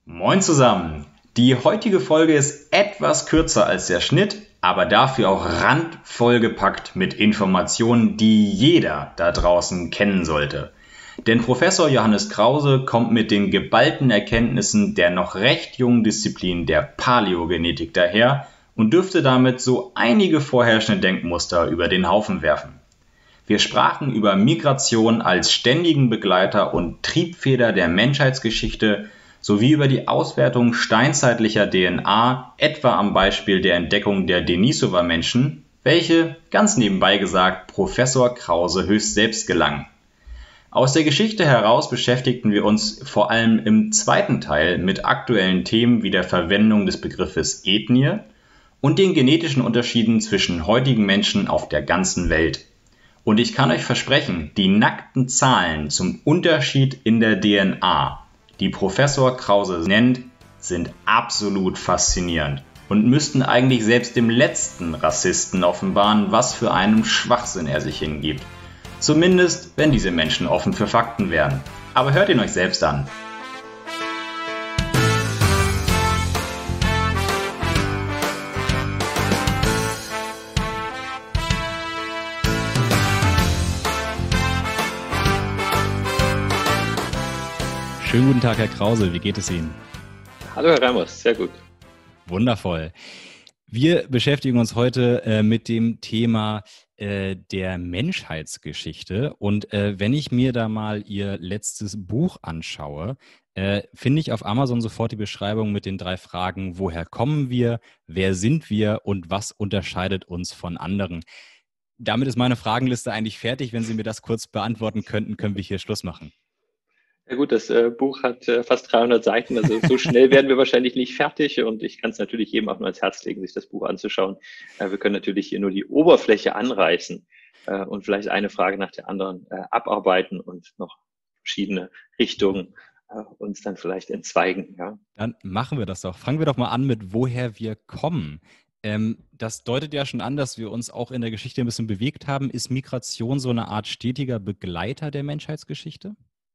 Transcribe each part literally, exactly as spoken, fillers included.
Moin zusammen! Die heutige Folge ist etwas kürzer als der Schnitt, aber dafür auch randvoll gepackt mit Informationen, die jeder da draußen kennen sollte. Denn Professor Johannes Krause kommt mit den geballten Erkenntnissen der noch recht jungen Disziplin der Paläogenetik daher und dürfte damit so einige vorherrschende Denkmuster über den Haufen werfen. Wir sprachen über Migration als ständigen Begleiter und Triebfeder der Menschheitsgeschichte sowie über die Auswertung steinzeitlicher D N A, etwa am Beispiel der Entdeckung der Denisova-Menschen, welche, ganz nebenbei gesagt, Professor Krause höchst selbst gelang. Aus der Geschichte heraus beschäftigten wir uns vor allem im zweiten Teil mit aktuellen Themen wie der Verwendung des Begriffes Ethnie und den genetischen Unterschieden zwischen heutigen Menschen auf der ganzen Welt. Und ich kann euch versprechen, die nackten Zahlen zum Unterschied in der D N A, die Professor Krause nennt, sind absolut faszinierend und müssten eigentlich selbst dem letzten Rassisten offenbaren, was für einen Schwachsinn er sich hingibt. Zumindest, wenn diese Menschen offen für Fakten wären. Aber hört ihn euch selbst an. Schönen guten Tag, Herr Krause. Wie geht es Ihnen? Hallo, Herr Reimers. Sehr gut. Wundervoll. Wir beschäftigen uns heute äh, mit dem Thema äh, der Menschheitsgeschichte. Und äh, wenn ich mir da mal Ihr letztes Buch anschaue, äh, finde ich auf Amazon sofort die Beschreibung mit den drei Fragen: Woher kommen wir, wer sind wir und was unterscheidet uns von anderen? Damit ist meine Fragenliste eigentlich fertig. Wenn Sie mir das kurz beantworten könnten, können wir hier Schluss machen. Ja gut, das äh, Buch hat äh, fast dreihundert Seiten, also so schnell werden wir wahrscheinlich nicht fertig, und ich kann es natürlich jedem auch nur ans Herz legen, sich das Buch anzuschauen. Äh, wir können natürlich hier nur die Oberfläche anreißen äh, und vielleicht eine Frage nach der anderen äh, abarbeiten und noch verschiedene Richtungen äh, uns dann vielleicht entzweigen. Ja. Dann machen wir das doch. Fangen wir doch mal an mit woher wir kommen. Ähm, das deutet ja schon an, dass wir uns auch in der Geschichte ein bisschen bewegt haben. Ist Migration so eine Art stetiger Begleiter der Menschheitsgeschichte?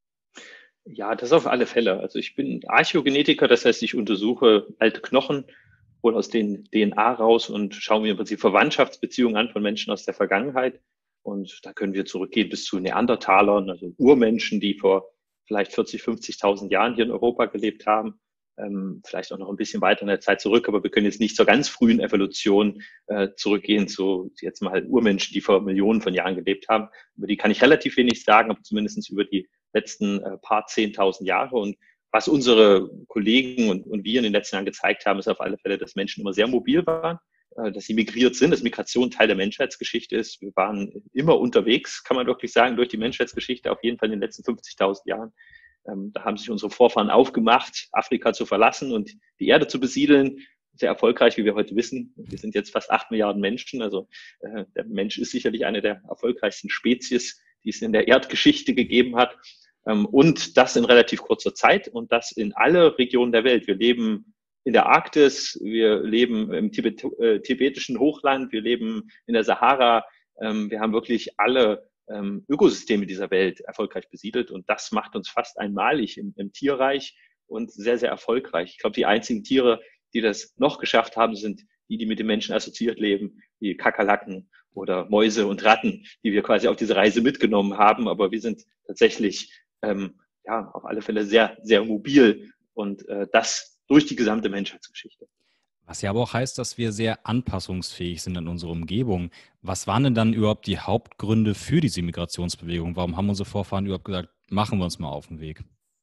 Ja, das auf alle Fälle. Also ich bin Archäogenetiker, das heißt, ich untersuche alte Knochen, hole aus den D N A raus und schaue mir im Prinzip Verwandtschaftsbeziehungen an von Menschen aus der Vergangenheit. Und da können wir zurückgehen bis zu Neandertalern, also Urmenschen, die vor vielleicht vierzig, fünfzigtausend Jahren hier in Europa gelebt haben. Ähm, vielleicht auch noch ein bisschen weiter in der Zeit zurück, aber wir können jetzt nicht zur ganz frühen Evolution äh, zurückgehen, zu jetzt mal Urmenschen, die vor Millionen von Jahren gelebt haben. Über die kann ich relativ wenig sagen, aber zumindest über die letzten äh, paar zehntausend Jahre. Und was unsere Kollegen und, und wir in den letzten Jahren gezeigt haben, ist auf alle Fälle, dass Menschen immer sehr mobil waren, äh, dass sie migriert sind, dass Migration Teil der Menschheitsgeschichte ist. Wir waren immer unterwegs, kann man wirklich sagen, durch die Menschheitsgeschichte, auf jeden Fall in den letzten fünfzigtausend Jahren. Ähm, da haben sich unsere Vorfahren aufgemacht, Afrika zu verlassen und die Erde zu besiedeln. Sehr erfolgreich, wie wir heute wissen. Wir sind jetzt fast acht Milliarden Menschen. Also äh, der Mensch ist sicherlich eine der erfolgreichsten Spezies, die es in der Erdgeschichte gegeben hat. Ähm, und das in relativ kurzer Zeit und das in alle Regionen der Welt. Wir leben in der Arktis, wir leben im Tibet, äh, tibetischen Hochland, wir leben in der Sahara. Ähm, wir haben wirklich alle ähm, Ökosysteme dieser Welt erfolgreich besiedelt, und das macht uns fast einmalig im, im Tierreich und sehr, sehr erfolgreich. Ich glaube, die einzigen Tiere, die das noch geschafft haben, sind die, die mit den Menschen assoziiert leben, wie Kakerlaken oder Mäuse und Ratten, die wir quasi auf diese Reise mitgenommen haben. Aber wir sind tatsächlich ähm, ja auf alle Fälle sehr, sehr mobil, und äh, das durch die gesamte Menschheitsgeschichte. Was ja aber auch heißt, dass wir sehr anpassungsfähig sind an unsere Umgebung. Was waren denn dann überhaupt die Hauptgründe für diese Migrationsbewegung? Warum haben unsere Vorfahren überhaupt gesagt, machen wir uns mal auf den Weg?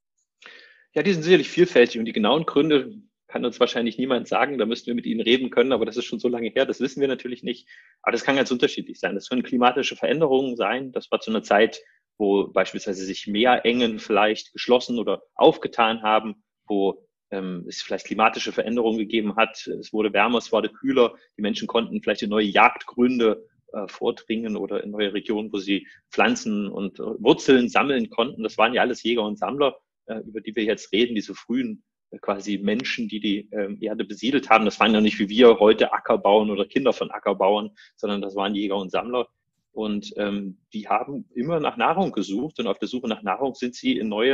Ja, die sind sicherlich vielfältig, und die genauen Gründe kann uns wahrscheinlich niemand sagen. Da müssten wir mit ihnen reden können, aber das ist schon so lange her, das wissen wir natürlich nicht. Aber das kann ganz unterschiedlich sein. Das können klimatische Veränderungen sein. Das war zu einer Zeit, wo beispielsweise sich Meerengen vielleicht geschlossen oder aufgetan haben, wo ähm, es vielleicht klimatische Veränderungen gegeben hat. Es wurde wärmer, es wurde kühler. Die Menschen konnten vielleicht in neue Jagdgründe äh, vordringen oder in neue Regionen, wo sie Pflanzen und äh, Wurzeln sammeln konnten. Das waren ja alles Jäger und Sammler, äh, über die wir jetzt reden, diese frühen äh, quasi Menschen, die die äh, Erde besiedelt haben. Das waren ja nicht wie wir heute Ackerbauern oder Kinder von Ackerbauern, sondern das waren Jäger und Sammler. Und ähm, die haben immer nach Nahrung gesucht, und auf der Suche nach Nahrung sind sie in neue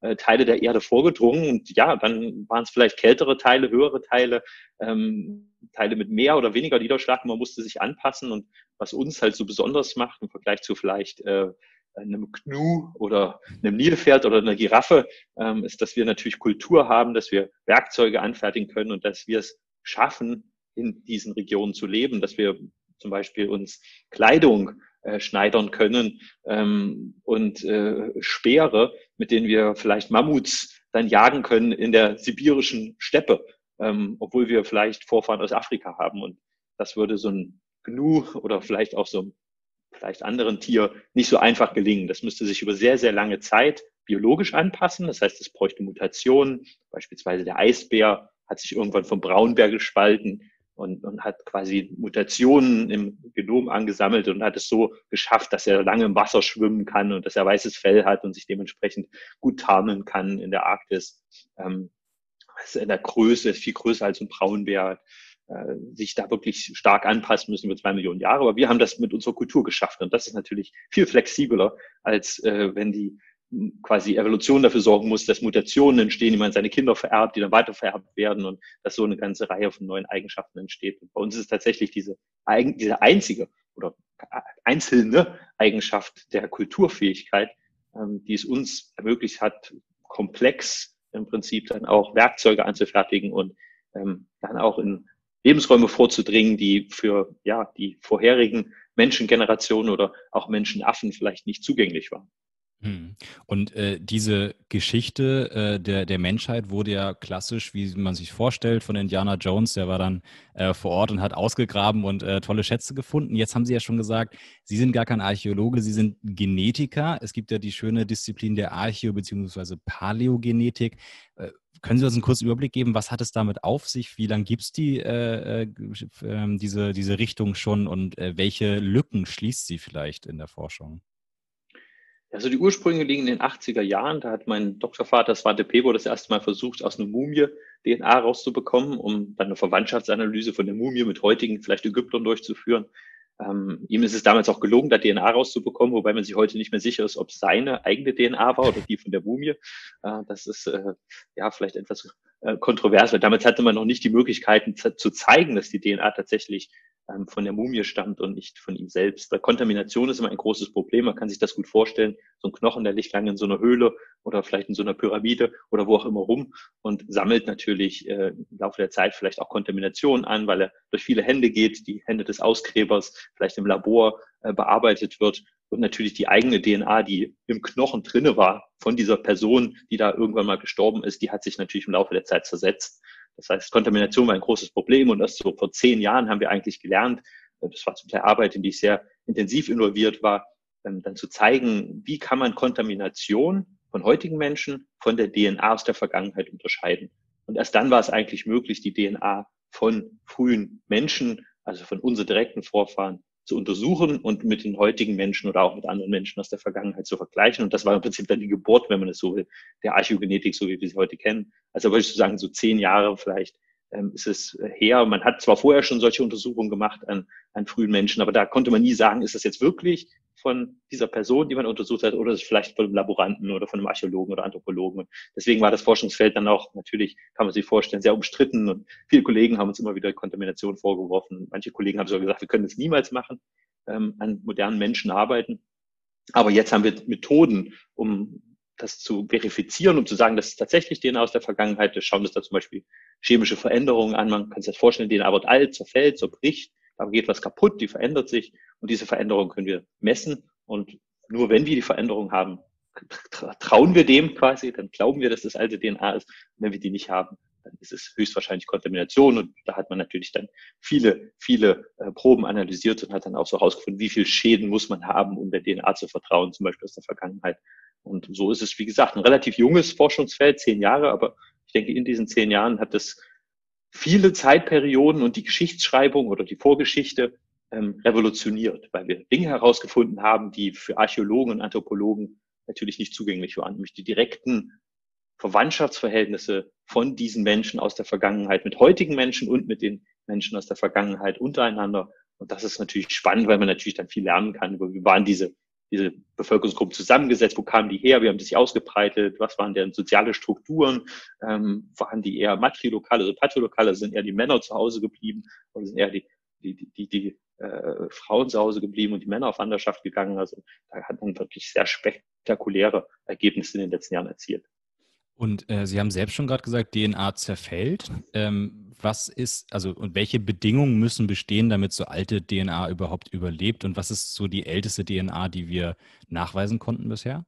äh, Teile der Erde vorgedrungen. Und ja, dann waren es vielleicht kältere Teile, höhere Teile, ähm, Teile mit mehr oder weniger Niederschlag. Man musste sich anpassen. Und was uns halt so besonders macht im Vergleich zu vielleicht äh, einem Gnu oder einem Nilpferd oder einer Giraffe, ähm, ist, dass wir natürlich Kultur haben, dass wir Werkzeuge anfertigen können und dass wir es schaffen, in diesen Regionen zu leben, dass wir zum Beispiel uns Kleidung äh, schneidern können ähm, und äh, Speere, mit denen wir vielleicht Mammuts dann jagen können in der sibirischen Steppe, ähm, obwohl wir vielleicht Vorfahren aus Afrika haben. Und das würde so ein Gnu oder vielleicht auch so ein vielleicht anderen Tier nicht so einfach gelingen. Das müsste sich über sehr, sehr lange Zeit biologisch anpassen. Das heißt, es bräuchte Mutationen. Beispielsweise der Eisbär hat sich irgendwann vom Braunbär gespalten und, und hat quasi Mutationen im Genom angesammelt und hat es so geschafft, dass er lange im Wasser schwimmen kann und dass er weißes Fell hat und sich dementsprechend gut tarnen kann in der Arktis. Ähm, in der Größe ist viel größer als ein Braunbär. Sich da wirklich stark anpassen müssen über zwei Millionen Jahre. Aber wir haben das mit unserer Kultur geschafft. Und das ist natürlich viel flexibler, als äh, wenn die quasi Evolution dafür sorgen muss, dass Mutationen entstehen, die man seine Kinder vererbt, die dann weiter vererbt werden und dass so eine ganze Reihe von neuen Eigenschaften entsteht. Und bei uns ist es tatsächlich diese, diese einzige oder einzelne Eigenschaft der Kulturfähigkeit, ähm, die es uns ermöglicht hat, komplex im Prinzip dann auch Werkzeuge anzufertigen und ähm, dann auch in Lebensräume vorzudringen, die für ja die vorherigen Menschengenerationen oder auch Menschenaffen vielleicht nicht zugänglich waren. Und äh, diese Geschichte äh, der, der Menschheit wurde ja klassisch, wie man sich vorstellt, von Indiana Jones. Der war dann äh, vor Ort und hat ausgegraben und äh, tolle Schätze gefunden. Jetzt haben Sie ja schon gesagt, Sie sind gar kein Archäologe, Sie sind Genetiker. Es gibt ja die schöne Disziplin der Archäo- bzw. Paläogenetik. Äh, können Sie uns einen kurzen Überblick geben, was hat es damit auf sich? Wie lange gibt es die, äh, äh, diese, diese Richtung schon und äh, welche Lücken schließt sie vielleicht in der Forschung? Also die Ursprünge liegen in den achtziger Jahren. Da hat mein Doktorvater Svante Pääbo das erste Mal versucht, aus einer Mumie D N A rauszubekommen, um dann eine Verwandtschaftsanalyse von der Mumie mit heutigen, vielleicht Ägyptern durchzuführen. Ähm, ihm ist es damals auch gelungen, da D N A rauszubekommen, wobei man sich heute nicht mehr sicher ist, ob es seine eigene D N A war oder die von der Mumie. Äh, das ist äh, ja vielleicht etwas äh, kontrovers, weil damals hatte man noch nicht die Möglichkeiten zu zeigen, dass die D N A tatsächlich ähm, von der Mumie stammt und nicht von ihm selbst. Weil Kontamination ist immer ein großes Problem. Man kann sich das gut vorstellen. So ein Knochen, der liegt lange in so einer Höhle oder vielleicht in so einer Pyramide oder wo auch immer rum und sammelt natürlich äh, im Laufe der Zeit vielleicht auch Kontamination an, weil er durch viele Hände geht, die Hände des Ausgräbers, vielleicht im Labor äh, bearbeitet wird und natürlich die eigene D N A, die im Knochen drinne war von dieser Person, die da irgendwann mal gestorben ist, die hat sich natürlich im Laufe der Zeit zersetzt. Das heißt, Kontamination war ein großes Problem und erst so vor zehn Jahren haben wir eigentlich gelernt, das war zum Teil Arbeit, in die ich sehr intensiv involviert war, ähm, dann zu zeigen, wie kann man Kontamination von heutigen Menschen von der D N A aus der Vergangenheit unterscheiden. Und erst dann war es eigentlich möglich, die D N A von frühen Menschen, also von unseren direkten Vorfahren, zu untersuchen und mit den heutigen Menschen oder auch mit anderen Menschen aus der Vergangenheit zu vergleichen. Und das war im Prinzip dann die Geburt, wenn man es so will, der Archäogenetik, so wie wir sie heute kennen. Also würde ich so sagen, so zehn Jahre vielleicht ähm, ist es her. Man hat zwar vorher schon solche Untersuchungen gemacht an, an frühen Menschen, aber da konnte man nie sagen, ist das jetzt wirklich von dieser Person, die man untersucht hat, oder ist es vielleicht von einem Laboranten oder von einem Archäologen oder Anthropologen. Und deswegen war das Forschungsfeld dann auch, natürlich kann man sich vorstellen, sehr umstritten und viele Kollegen haben uns immer wieder Kontamination vorgeworfen. Manche Kollegen haben sogar gesagt, wir können das niemals machen, ähm, an modernen Menschen arbeiten. Aber jetzt haben wir Methoden, um das zu verifizieren, um zu sagen, das ist tatsächlich D N A aus der Vergangenheit. Wir schauen uns da zum Beispiel chemische Veränderungen an. Man kann sich das vorstellen, D N A wird alt, zerfällt, zerbricht. Da geht was kaputt, die verändert sich und diese Veränderung können wir messen und nur wenn wir die Veränderung haben, trauen wir dem quasi, dann glauben wir, dass das alte D N A ist. Und wenn wir die nicht haben, dann ist es höchstwahrscheinlich Kontamination und da hat man natürlich dann viele, viele äh, Proben analysiert und hat dann auch so herausgefunden, wie viel Schäden muss man haben, um der D N A zu vertrauen, zum Beispiel aus der Vergangenheit. Und so ist es, wie gesagt, ein relativ junges Forschungsfeld, zehn Jahre, aber ich denke, in diesen zehn Jahren hat es viele Zeitperioden und die Geschichtsschreibung oder die Vorgeschichte ähm, revolutioniert, weil wir Dinge herausgefunden haben, die für Archäologen und Anthropologen natürlich nicht zugänglich waren, nämlich die direkten Verwandtschaftsverhältnisse von diesen Menschen aus der Vergangenheit mit heutigen Menschen und mit den Menschen aus der Vergangenheit untereinander. Und das ist natürlich spannend, weil man natürlich dann viel lernen kann über, wie waren diese diese Bevölkerungsgruppen zusammengesetzt, wo kamen die her, wie haben die sich ausgebreitet, was waren deren soziale Strukturen, ähm, waren die eher matrilokal, also patrilokal, sind eher die Männer zu Hause geblieben oder sind eher die, die, die, die, die äh, Frauen zu Hause geblieben und die Männer auf Wanderschaft gegangen. Also da hat man wirklich sehr spektakuläre Ergebnisse in den letzten Jahren erzielt. Und äh, Sie haben selbst schon gerade gesagt, D N A zerfällt. Ähm, was ist, also und welche Bedingungen müssen bestehen, damit so alte D N A überhaupt überlebt? Und was ist so die älteste D N A, die wir nachweisen konnten bisher?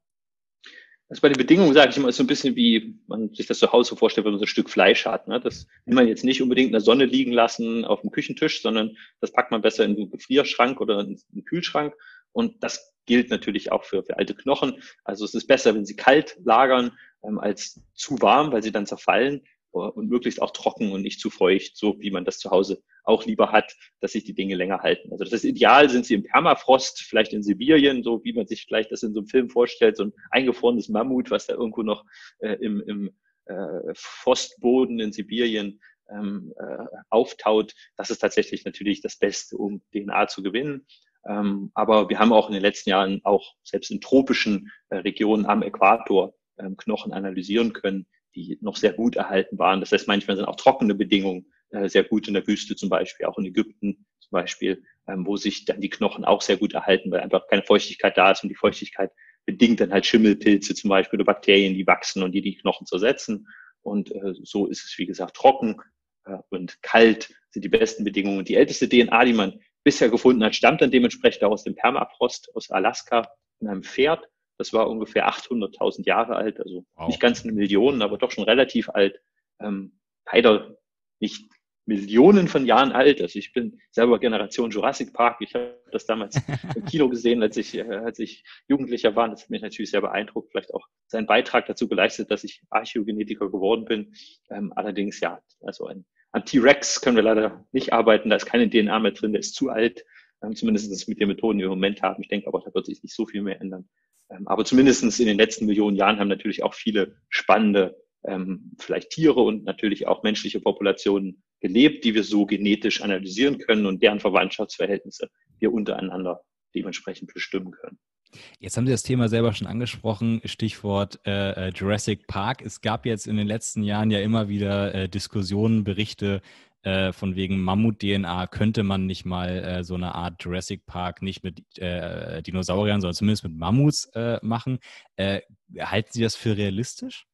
Also bei den Bedingungen sage ich immer, ist so ein bisschen wie man sich das zu Hause so vorstellt, wenn man so ein Stück Fleisch hat. Ne? Das will man jetzt nicht unbedingt in der Sonne liegen lassen auf dem Küchentisch, sondern das packt man besser in den Gefrierschrank oder in den Kühlschrank. Und das gilt natürlich auch für, für alte Knochen. Also es ist besser, wenn sie kalt lagern, ähm, als zu warm, weil sie dann zerfallen und möglichst auch trocken und nicht zu feucht, so wie man das zu Hause auch lieber hat, dass sich die Dinge länger halten. Also das ist ideal, sind sie im Permafrost, vielleicht in Sibirien, so wie man sich vielleicht das in so einem Film vorstellt, so ein eingefrorenes Mammut, was da irgendwo noch äh, im, im äh, Frostboden in Sibirien ähm, äh, auftaut. Das ist tatsächlich natürlich das Beste, um D N A zu gewinnen. Ähm, aber wir haben auch in den letzten Jahren auch selbst in tropischen äh, Regionen am Äquator ähm, Knochen analysieren können, die noch sehr gut erhalten waren. Das heißt, manchmal sind auch trockene Bedingungen äh, sehr gut in der Wüste zum Beispiel, auch in Ägypten zum Beispiel, ähm, wo sich dann die Knochen auch sehr gut erhalten, weil einfach keine Feuchtigkeit da ist und die Feuchtigkeit bedingt dann halt Schimmelpilze zum Beispiel oder Bakterien, die wachsen und die die Knochen zersetzen. Und äh, so ist es, wie gesagt, trocken äh, und kalt sind die besten Bedingungen. Und die älteste D N A, die man bisher gefunden hat, stammt dann dementsprechend auch aus dem Permafrost, aus Alaska, in einem Pferd. Das war ungefähr achthunderttausend Jahre alt, also wow. Nicht ganz eine Million, aber doch schon relativ alt. Ähm, leider nicht Millionen von Jahren alt. Also ich bin selber Generation Jurassic Park. Ich habe das damals im Kino gesehen, als ich, äh, als ich Jugendlicher war. Das hat mich natürlich sehr beeindruckt. Vielleicht auch seinen Beitrag dazu geleistet, dass ich Archäogenetiker geworden bin. Ähm, allerdings ja, also ein, an T-Rex können wir leider nicht arbeiten. Da ist keine D N A mehr drin. Der ist zu alt. Ähm, zumindest mit den Methoden, die wir im Moment haben. Ich denke aber, da wird sich nicht so viel mehr ändern. Ähm, aber zumindest in den letzten Millionen Jahren haben natürlich auch viele spannende ähm, vielleicht Tiere und natürlich auch menschliche Populationen gelebt, die wir so genetisch analysieren können und deren Verwandtschaftsverhältnisse wir untereinander dementsprechend bestimmen können. Jetzt haben Sie das Thema selber schon angesprochen, Stichwort äh, Jurassic Park. Es gab jetzt in den letzten Jahren ja immer wieder äh, Diskussionen, Berichte äh, von wegen Mammut-D N A. Könnte man nicht mal äh, so eine Art Jurassic Park nicht mit äh, Dinosauriern, sondern zumindest mit Mammuts äh, machen? Äh, halten Sie das für realistisch?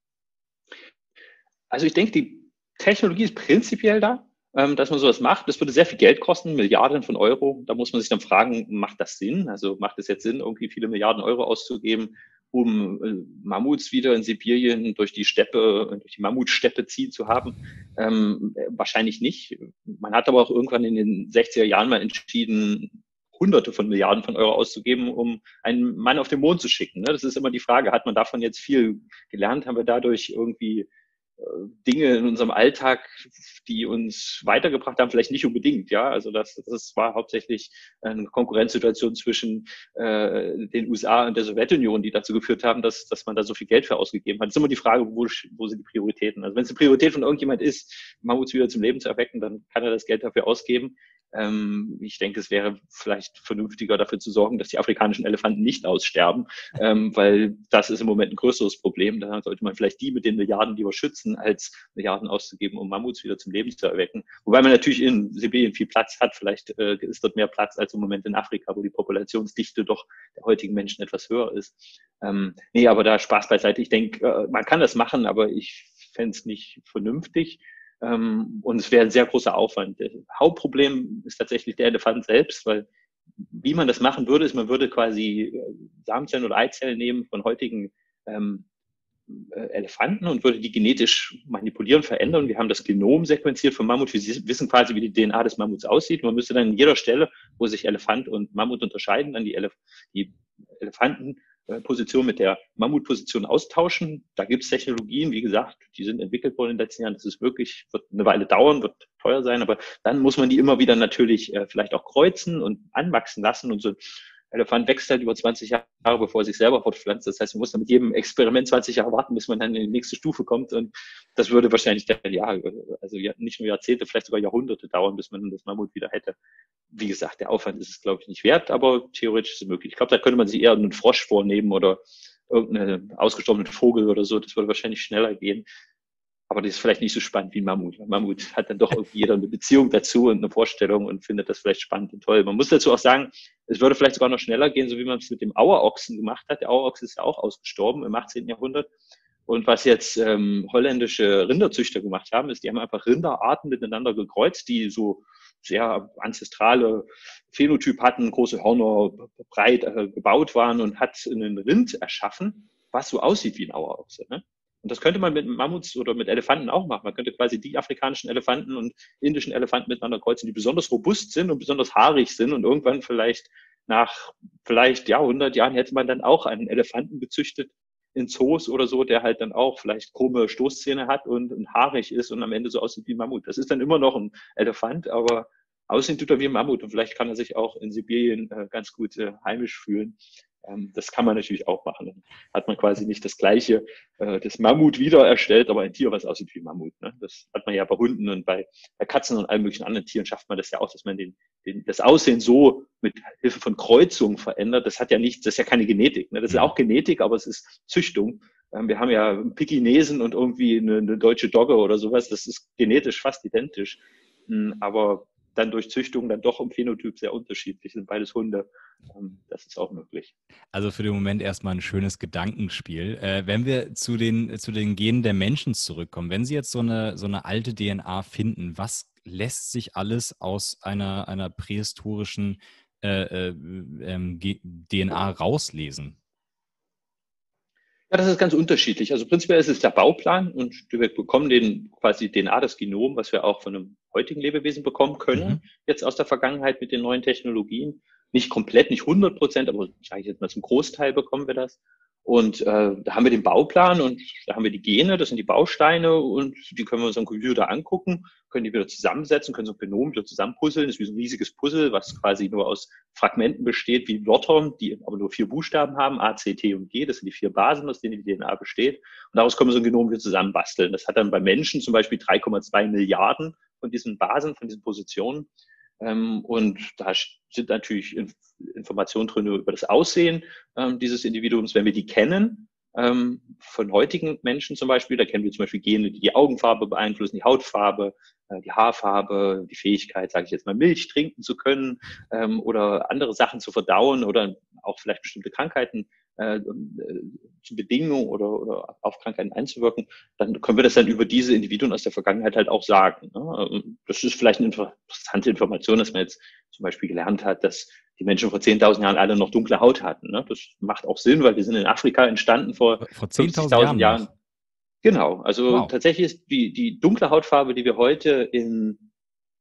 Also ich denke, die Technologie ist prinzipiell da, ähm, dass man sowas macht. Das würde sehr viel Geld kosten, Milliarden von Euro. Da muss man sich dann fragen, macht das Sinn? Also macht es jetzt Sinn, irgendwie viele Milliarden Euro auszugeben, um äh, Mammuts wieder in Sibirien durch die Steppe, durch die Mammutsteppe ziehen zu haben? Ähm, äh, wahrscheinlich nicht. Man hat aber auch irgendwann in den sechziger Jahren mal entschieden, Hunderte von Milliarden von Euro auszugeben, um einen Mann auf den Mond zu schicken. Das ist immer die Frage, hat man davon jetzt viel gelernt? Haben wir dadurch irgendwie Dinge in unserem Alltag, die uns weitergebracht haben, vielleicht nicht unbedingt, ja. Also das, das war hauptsächlich eine Konkurrenzsituation zwischen äh, den U S A und der Sowjetunion, die dazu geführt haben, dass, dass man da so viel Geld für ausgegeben hat. Das ist immer die Frage, wo, wo sind die Prioritäten? Also wenn es eine Priorität von irgendjemand ist, Mammuts wieder zum Leben zu erwecken, dann kann er das Geld dafür ausgeben. Ähm, ich denke, es wäre vielleicht vernünftiger dafür zu sorgen, dass die afrikanischen Elefanten nicht aussterben, ähm, weil das ist im Moment ein größeres Problem. Da sollte man vielleicht die mit den Milliarden lieber schützen, als Milliarden auszugeben, um Mammuts wieder zum Leben zu erwecken. Wobei man natürlich in Sibirien viel Platz hat. Vielleicht äh, ist dort mehr Platz als im Moment in Afrika, wo die Populationsdichte doch der heutigen Menschen etwas höher ist. Ähm, nee, aber da Spaß beiseite. Ich denke, äh, man kann das machen, aber ich fände es nicht vernünftig. Um, und es wäre ein sehr großer Aufwand. Das Hauptproblem ist tatsächlich der Elefant selbst, weil wie man das machen würde, ist, man würde quasi Samenzellen oder Eizellen nehmen von heutigen ähm, äh, Elefanten und würde die genetisch manipulieren, verändern. Wir haben das Genom sequenziert von Mammut. Wir wissen quasi, wie die D N A des Mammuts aussieht. Man müsste dann an jeder Stelle, wo sich Elefant und Mammut unterscheiden, dann die, Elef die Elefanten Position mit der Mammutposition austauschen. Da gibt es Technologien, wie gesagt, die sind entwickelt worden in den letzten Jahren. Das ist wirklich, wird eine Weile dauern, wird teuer sein, aber dann muss man die immer wieder natürlich äh, vielleicht auch kreuzen und anwachsen lassen und so Elefant wächst halt über zwanzig Jahre, bevor er sich selber fortpflanzt. Das heißt, man muss dann mit jedem Experiment zwanzig Jahre warten, bis man dann in die nächste Stufe kommt. Und das würde wahrscheinlich dann Jahre, also nicht nur Jahrzehnte, vielleicht sogar Jahrhunderte dauern, bis man das Mammut wieder hätte. Wie gesagt, der Aufwand ist es, glaube ich, nicht wert, aber theoretisch ist es möglich. Ich glaube, da könnte man sich eher einen Frosch vornehmen oder irgendeinen ausgestorbenen Vogel oder so. Das würde wahrscheinlich schneller gehen. Aber das ist vielleicht nicht so spannend wie ein Mammut. Mammut hat dann doch irgendwie jeder eine Beziehung dazu und eine Vorstellung und findet das vielleicht spannend und toll. Man muss dazu auch sagen, es würde vielleicht sogar noch schneller gehen, so wie man es mit dem Auerochsen gemacht hat. Der Auerochse ist ja auch ausgestorben im achtzehnten Jahrhundert. Und was jetzt ähm, holländische Rinderzüchter gemacht haben, ist, die haben einfach Rinderarten miteinander gekreuzt, die so sehr ancestrale Phänotyp hatten, große Hörner, breit äh, gebaut waren und hat einen Rind erschaffen, was so aussieht wie ein Auerochse, ne? Und das könnte man mit Mammuts oder mit Elefanten auch machen. Man könnte quasi die afrikanischen Elefanten und indischen Elefanten miteinander kreuzen, die besonders robust sind und besonders haarig sind. Und irgendwann vielleicht nach vielleicht ja hundert Jahren hätte man dann auch einen Elefanten gezüchtet in Zoos oder so, der halt dann auch vielleicht krumme Stoßzähne hat und, und haarig ist und am Ende so aussieht wie ein Mammut. Das ist dann immer noch ein Elefant, aber aussehen tut er wie ein Mammut. Und vielleicht kann er sich auch in Sibirien äh, ganz gut äh, heimisch fühlen. Das kann man natürlich auch machen. Dann hat man quasi nicht das gleiche, äh, das Mammut wieder erstellt, aber ein Tier, was aussieht wie Mammut. Ne? Das hat man ja bei Hunden und bei, bei Katzen und allen möglichen anderen Tieren schafft man das ja auch, dass man den, den, das Aussehen so mit Hilfe von Kreuzung verändert. Das hat ja nichts, das ist ja keine Genetik. Ne? Das ist auch Genetik, aber es ist Züchtung. Ähm, wir haben ja Pekinesen und irgendwie eine, eine deutsche Dogge oder sowas. Das ist genetisch fast identisch. Mhm, aber dann durch Züchtung dann doch im Phänotyp sehr unterschiedlich sind, beides Hunde. Das ist auch möglich. Also für den Moment erstmal ein schönes Gedankenspiel. Äh, wenn wir zu den, zu den Genen der Menschen zurückkommen, wenn Sie jetzt so eine, so eine alte D N A finden, was lässt sich alles aus einer, einer prähistorischen äh, äh, ähm, D N A rauslesen? Ja, das ist ganz unterschiedlich. Also prinzipiell ist es der Bauplan und wir bekommen den quasi D N A, das Genom, was wir auch von einem heutigen Lebewesen bekommen können, mhm. jetzt aus der Vergangenheit mit den neuen Technologien. Nicht komplett, nicht hundert Prozent, aber sage ich jetzt mal zum Großteil bekommen wir das. Und äh, da haben wir den Bauplan und da haben wir die Gene, das sind die Bausteine und die können wir uns am Computer angucken, können die wieder zusammensetzen, können so ein Genom wieder zusammenpuzzeln. Das ist wie so ein riesiges Puzzle, was quasi nur aus Fragmenten besteht, wie Wörter, die aber nur vier Buchstaben haben, A, C, T und G. Das sind die vier Basen, aus denen die D N A besteht. Und daraus können wir so ein Genom wieder zusammenbasteln. Das hat dann bei Menschen zum Beispiel drei Komma zwei Milliarden von diesen Basen, von diesen Positionen. Ähm, und da sind natürlich Inf- Informationen drin über das Aussehen ähm, dieses Individuums. Wenn wir die kennen, ähm, von heutigen Menschen zum Beispiel, da kennen wir zum Beispiel Gene, die die Augenfarbe beeinflussen, die Hautfarbe, äh, die Haarfarbe, die Fähigkeit, sage ich jetzt mal, Milch trinken zu können ähm, oder andere Sachen zu verdauen oder auch vielleicht bestimmte Krankheiten äh, zu bedingen oder, oder auf Krankheiten einzuwirken, dann können wir das dann über diese Individuen aus der Vergangenheit halt auch sagen. Ne? Das ist vielleicht eine interessante Information, dass man jetzt zum Beispiel gelernt hat, dass die Menschen vor zehntausend Jahren alle noch dunkle Haut hatten. Ne? Das macht auch Sinn, weil wir sind in Afrika entstanden vor, vor zehntausend Jahren. Jahren. Genau, also wow. Tatsächlich ist die, die dunkle Hautfarbe, die wir heute in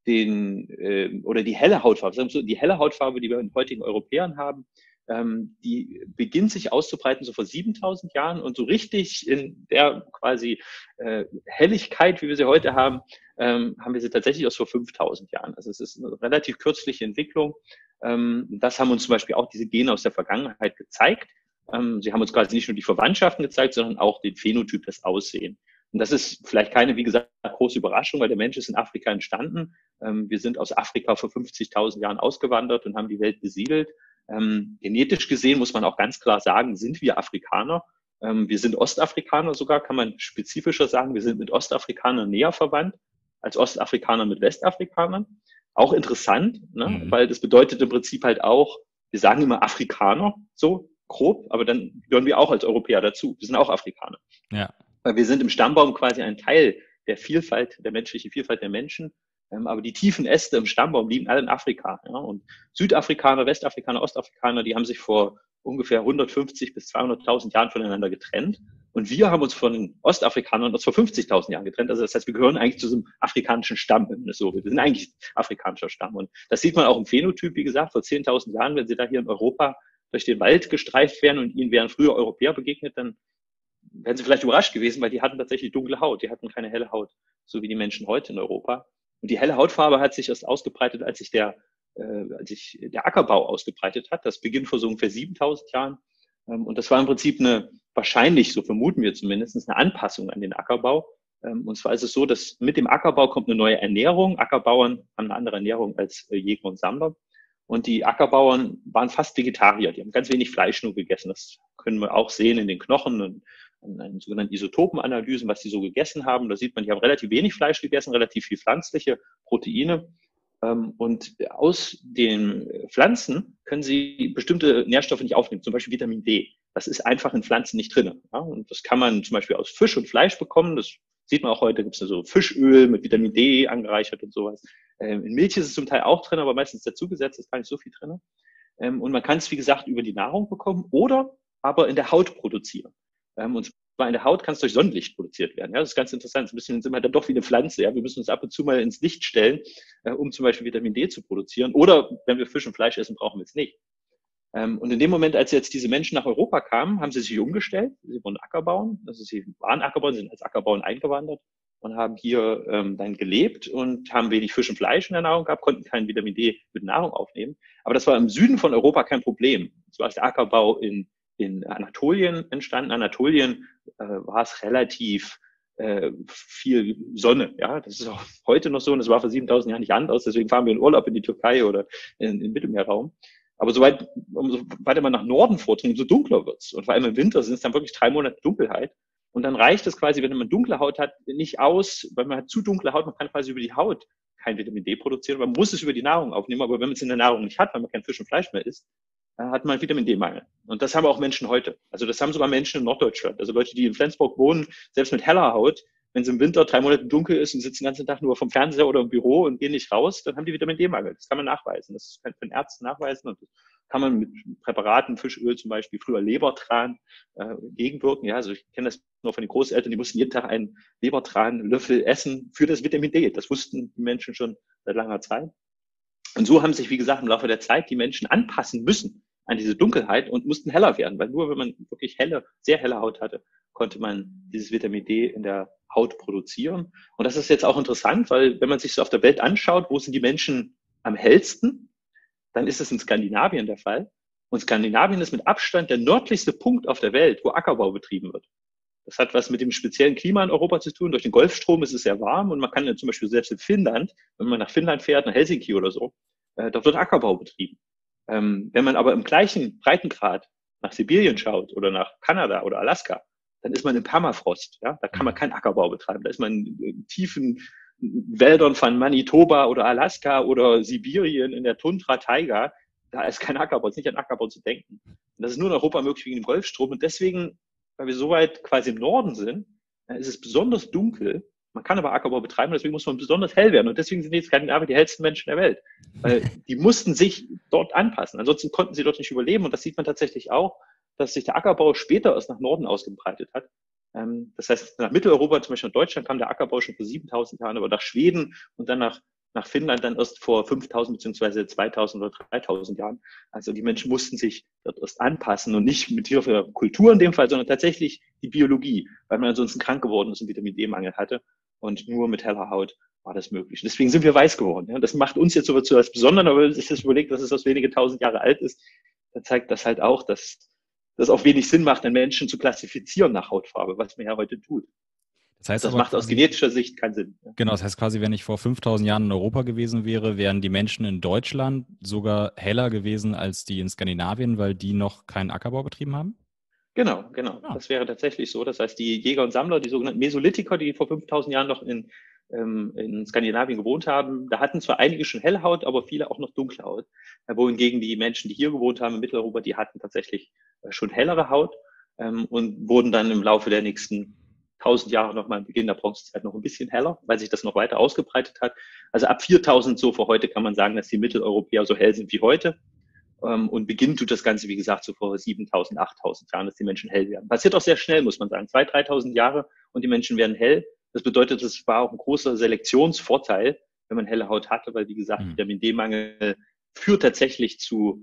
den, äh, oder die helle Hautfarbe, sagen wir so, die helle Hautfarbe, die wir in heutigen Europäern haben, ähm, die beginnt sich auszubreiten so vor siebentausend Jahren und so richtig in der quasi äh, Helligkeit, wie wir sie heute haben, ähm, haben wir sie tatsächlich erst vor fünftausend Jahren. Also es ist eine relativ kürzliche Entwicklung. Ähm, das haben uns zum Beispiel auch diese Gene aus der Vergangenheit gezeigt. Ähm, sie haben uns quasi nicht nur die Verwandtschaften gezeigt, sondern auch den Phänotyp, das Aussehen. Und das ist vielleicht keine, wie gesagt, große Überraschung, weil der Mensch ist in Afrika entstanden. Ähm, wir sind aus Afrika vor fünfzigtausend Jahren ausgewandert und haben die Welt besiedelt. Ähm, genetisch gesehen muss man auch ganz klar sagen, sind wir Afrikaner. Ähm, wir sind Ostafrikaner sogar, kann man spezifischer sagen. Wir sind mit Ostafrikanern näher verwandt als Ostafrikaner mit Westafrikanern. Auch interessant, ne? Mhm. Weil das bedeutet im Prinzip halt auch, wir sagen immer Afrikaner, so grob, aber dann gehören wir auch als Europäer dazu. Wir sind auch Afrikaner. Ja. Weil wir sind im Stammbaum quasi ein Teil der Vielfalt, der menschlichen Vielfalt der Menschen. Ähm, aber die tiefen Äste im Stammbaum liegen alle in Afrika. Ja? Und Südafrikaner, Westafrikaner, Ostafrikaner, die haben sich vor ungefähr hundertfünfzig bis zweihunderttausend Jahren voneinander getrennt. Und wir haben uns von den Ostafrikanern uns vor fünfzigtausend Jahren getrennt. Also das heißt, wir gehören eigentlich zu so einem afrikanischen Stamm, wenn man es so will. Wir sind eigentlich afrikanischer Stamm. Und das sieht man auch im Phänotyp, wie gesagt, vor zehntausend Jahren, wenn sie da hier in Europa durch den Wald gestreift wären und ihnen wären früher Europäer begegnet, dann wären sie vielleicht überrascht gewesen, weil die hatten tatsächlich dunkle Haut. Die hatten keine helle Haut, so wie die Menschen heute in Europa. Und die helle Hautfarbe hat sich erst ausgebreitet, als sich der äh, als sich der Ackerbau ausgebreitet hat. Das beginnt vor so ungefähr siebentausend Jahren. Ähm, und das war im Prinzip eine, wahrscheinlich, so vermuten wir zumindest, eine Anpassung an den Ackerbau. Ähm, und zwar ist es so, dass mit dem Ackerbau kommt eine neue Ernährung. Ackerbauern haben eine andere Ernährung als äh, Jäger und Sammler. Und die Ackerbauern waren fast Vegetarier. Die haben ganz wenig Fleisch nur gegessen. Das können wir auch sehen in den Knochen und an, an sogenannten Isotopenanalysen, was die so gegessen haben. Da sieht man, die haben relativ wenig Fleisch gegessen, relativ viel pflanzliche Proteine. Und aus den Pflanzen können sie bestimmte Nährstoffe nicht aufnehmen, zum Beispiel Vitamin D. Das ist einfach in Pflanzen nicht drin. Und das kann man zum Beispiel aus Fisch und Fleisch bekommen. Das sieht man auch heute, gibt es so Fischöl mit Vitamin D angereichert und sowas. In Milch ist es zum Teil auch drin, aber meistens dazugesetzt ist gar nicht so viel drin. Und man kann es, wie gesagt, über die Nahrung bekommen oder aber in der Haut produzieren. Und zwar in der Haut kann es durch Sonnenlicht produziert werden. Ja, das ist ganz interessant. Ein bisschen sind wir dann doch wie eine Pflanze. Ja, wir müssen uns ab und zu mal ins Licht stellen, um zum Beispiel Vitamin D zu produzieren. Oder wenn wir Fisch und Fleisch essen, brauchen wir es nicht. Und in dem Moment, als jetzt diese Menschen nach Europa kamen, haben sie sich umgestellt. Sie wurden Ackerbauern. Also sie waren Ackerbauern, sind als Ackerbauern eingewandert und haben hier ähm, dann gelebt und haben wenig Fisch und Fleisch in der Nahrung gehabt, konnten kein Vitamin D mit Nahrung aufnehmen. Aber das war im Süden von Europa kein Problem. So als der Ackerbau in, in Anatolien entstanden. Anatolien äh, war es relativ äh, viel Sonne. Ja, das ist auch heute noch so und das war vor siebentausend Jahren nicht anders. Deswegen fahren wir in Urlaub in die Türkei oder in, in den Mittelmeerraum. Aber soweit, umso weiter man nach Norden vordringt, umso dunkler wird's. Und vor allem im Winter sind es dann wirklich drei Monate Dunkelheit. Und dann reicht es quasi, wenn man dunkle Haut hat, nicht aus, weil man hat zu dunkle Haut, man kann quasi über die Haut kein Vitamin D produzieren, man muss es über die Nahrung aufnehmen, aber wenn man es in der Nahrung nicht hat, weil man kein Fisch und Fleisch mehr isst, dann hat man Vitamin D-Mangel. Und das haben auch Menschen heute. Also das haben sogar Menschen in Norddeutschland. Also Leute, die in Flensburg wohnen, selbst mit heller Haut, wenn es im Winter drei Monate dunkel ist und sitzen den ganzen Tag nur vom Fernseher oder im Büro und gehen nicht raus, dann haben die Vitamin D-Mangel. Das kann man nachweisen. Das kann von Ärzten nachweisen und das kann man mit Präparaten, Fischöl zum Beispiel, früher Lebertran äh, gegenwirken. Ja, also ich kenne das nur von den Großeltern, die mussten jeden Tag einen Lebertran-Löffel essen für das Vitamin D. Das wussten die Menschen schon seit langer Zeit. Und so haben sich, wie gesagt, im Laufe der Zeit die Menschen anpassen müssen an diese Dunkelheit und mussten heller werden, weil nur wenn man wirklich helle, sehr helle Haut hatte, konnte man dieses Vitamin D in der Haut produzieren. Und das ist jetzt auch interessant, weil wenn man sich so auf der Welt anschaut, wo sind die Menschen am hellsten, dann ist es in Skandinavien der Fall. Und Skandinavien ist mit Abstand der nördlichste Punkt auf der Welt, wo Ackerbau betrieben wird. Das hat was mit dem speziellen Klima in Europa zu tun. Durch den Golfstrom ist es sehr warm und man kann ja zum Beispiel selbst in Finnland, wenn man nach Finnland fährt, nach Helsinki oder so, äh, dort wird Ackerbau betrieben. Ähm, wenn man aber im gleichen Breitengrad nach Sibirien schaut oder nach Kanada oder Alaska, dann ist man im Permafrost. Ja? Da kann man keinen Ackerbau betreiben. Da ist man in, in tiefen Wäldern von Manitoba oder Alaska oder Sibirien in der Tundra Taiga. Da ist kein Ackerbau, ist nicht an Ackerbau zu denken. Und das ist nur in Europa möglich wegen dem Golfstrom. Und deswegen, weil wir so weit quasi im Norden sind, ist es besonders dunkel. Man kann aber Ackerbau betreiben, deswegen muss man besonders hell werden. Und deswegen sind die Skandinavier die hellsten Menschen der Welt. Weil die mussten sich dort anpassen. Ansonsten konnten sie dort nicht überleben. Und das sieht man tatsächlich auch, dass sich der Ackerbau später erst nach Norden ausgebreitet hat. Das heißt, nach Mitteleuropa, zum Beispiel nach Deutschland, kam der Ackerbau schon vor siebentausend Jahren, aber nach Schweden und dann nach, nach Finnland dann erst vor fünftausend beziehungsweise zweitausend oder dreitausend Jahren. Also die Menschen mussten sich dort erst anpassen und nicht mit Hilfe der Kultur in dem Fall, sondern tatsächlich die Biologie, weil man ansonsten krank geworden ist und Vitamin D-Mangel hatte. Und nur mit heller Haut war das möglich. Deswegen sind wir weiß geworden. Ja. Das macht uns jetzt so zu etwas Besonderes, aber wenn man sich das überlegt, dass es aus wenige tausend Jahre alt ist, dann zeigt das halt auch, dass das auch wenig Sinn macht, den Menschen zu klassifizieren nach Hautfarbe, was man ja heute tut. Das heißt, das macht aus genetischer Sicht keinen Sinn. Genau, das heißt quasi, wenn ich vor fünftausend Jahren in Europa gewesen wäre, wären die Menschen in Deutschland sogar heller gewesen als die in Skandinavien, weil die noch keinen Ackerbau betrieben haben? Genau, genau. Ah. Das wäre tatsächlich so. Das heißt, die Jäger und Sammler, die sogenannten Mesolithiker, die vor fünftausend Jahren noch in, ähm, in Skandinavien gewohnt haben, da hatten zwar einige schon helle Haut, aber viele auch noch dunkle Haut. Wohingegen die Menschen, die hier gewohnt haben in Mitteleuropa, die hatten tatsächlich schon hellere Haut ähm, und wurden dann im Laufe der nächsten tausend Jahre nochmal am Beginn der Bronzezeit noch ein bisschen heller, weil sich das noch weiter ausgebreitet hat. Also ab viertausend so vor heute kann man sagen, dass die Mitteleuropäer so hell sind wie heute. Ähm, und beginnen tut das Ganze, wie gesagt, so vor siebentausend, achttausend Jahren, dass die Menschen hell werden. Passiert auch sehr schnell, muss man sagen. zweitausend, dreitausend Jahre und die Menschen werden hell. Das bedeutet, es war auch ein großer Selektionsvorteil, wenn man helle Haut hatte, weil, wie gesagt, mhm. Vitamin D-Mangel führt tatsächlich zu,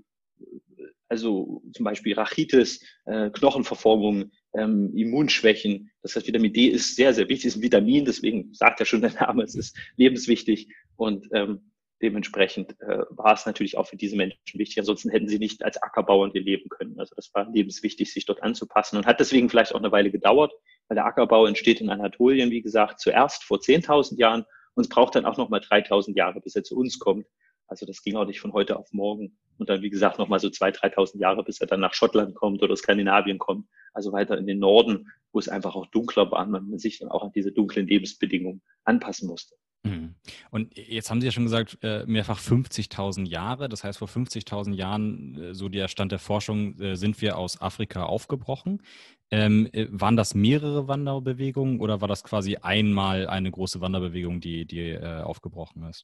also zum Beispiel Rachitis, äh, Knochenverformung, ähm, Immunschwächen. Das heißt, Vitamin D ist sehr, sehr wichtig, es ist ein Vitamin, deswegen sagt ja schon der Name, es ist lebenswichtig und ähm, dementsprechend äh, war es natürlich auch für diese Menschen wichtig. Ansonsten hätten sie nicht als Ackerbauern hier leben können. Also das war lebenswichtig, sich dort anzupassen und hat deswegen vielleicht auch eine Weile gedauert, weil der Ackerbau entsteht in Anatolien, wie gesagt, zuerst vor zehntausend Jahren und es braucht dann auch nochmal dreitausend Jahre, bis er zu uns kommt. Also das ging auch nicht von heute auf morgen. Und dann, wie gesagt, nochmal so zweitausend, dreitausend Jahre, bis er dann nach Schottland kommt oder Skandinavien kommt. Also weiter in den Norden, wo es einfach auch dunkler war und man sich dann auch an diese dunklen Lebensbedingungen anpassen musste. Und jetzt haben Sie ja schon gesagt, mehrfach fünfzigtausend Jahre. Das heißt, vor fünfzigtausend Jahren, so der Stand der Forschung, sind wir aus Afrika aufgebrochen. Ähm, waren das mehrere Wanderbewegungen oder war das quasi einmal eine große Wanderbewegung, die, die äh, aufgebrochen ist?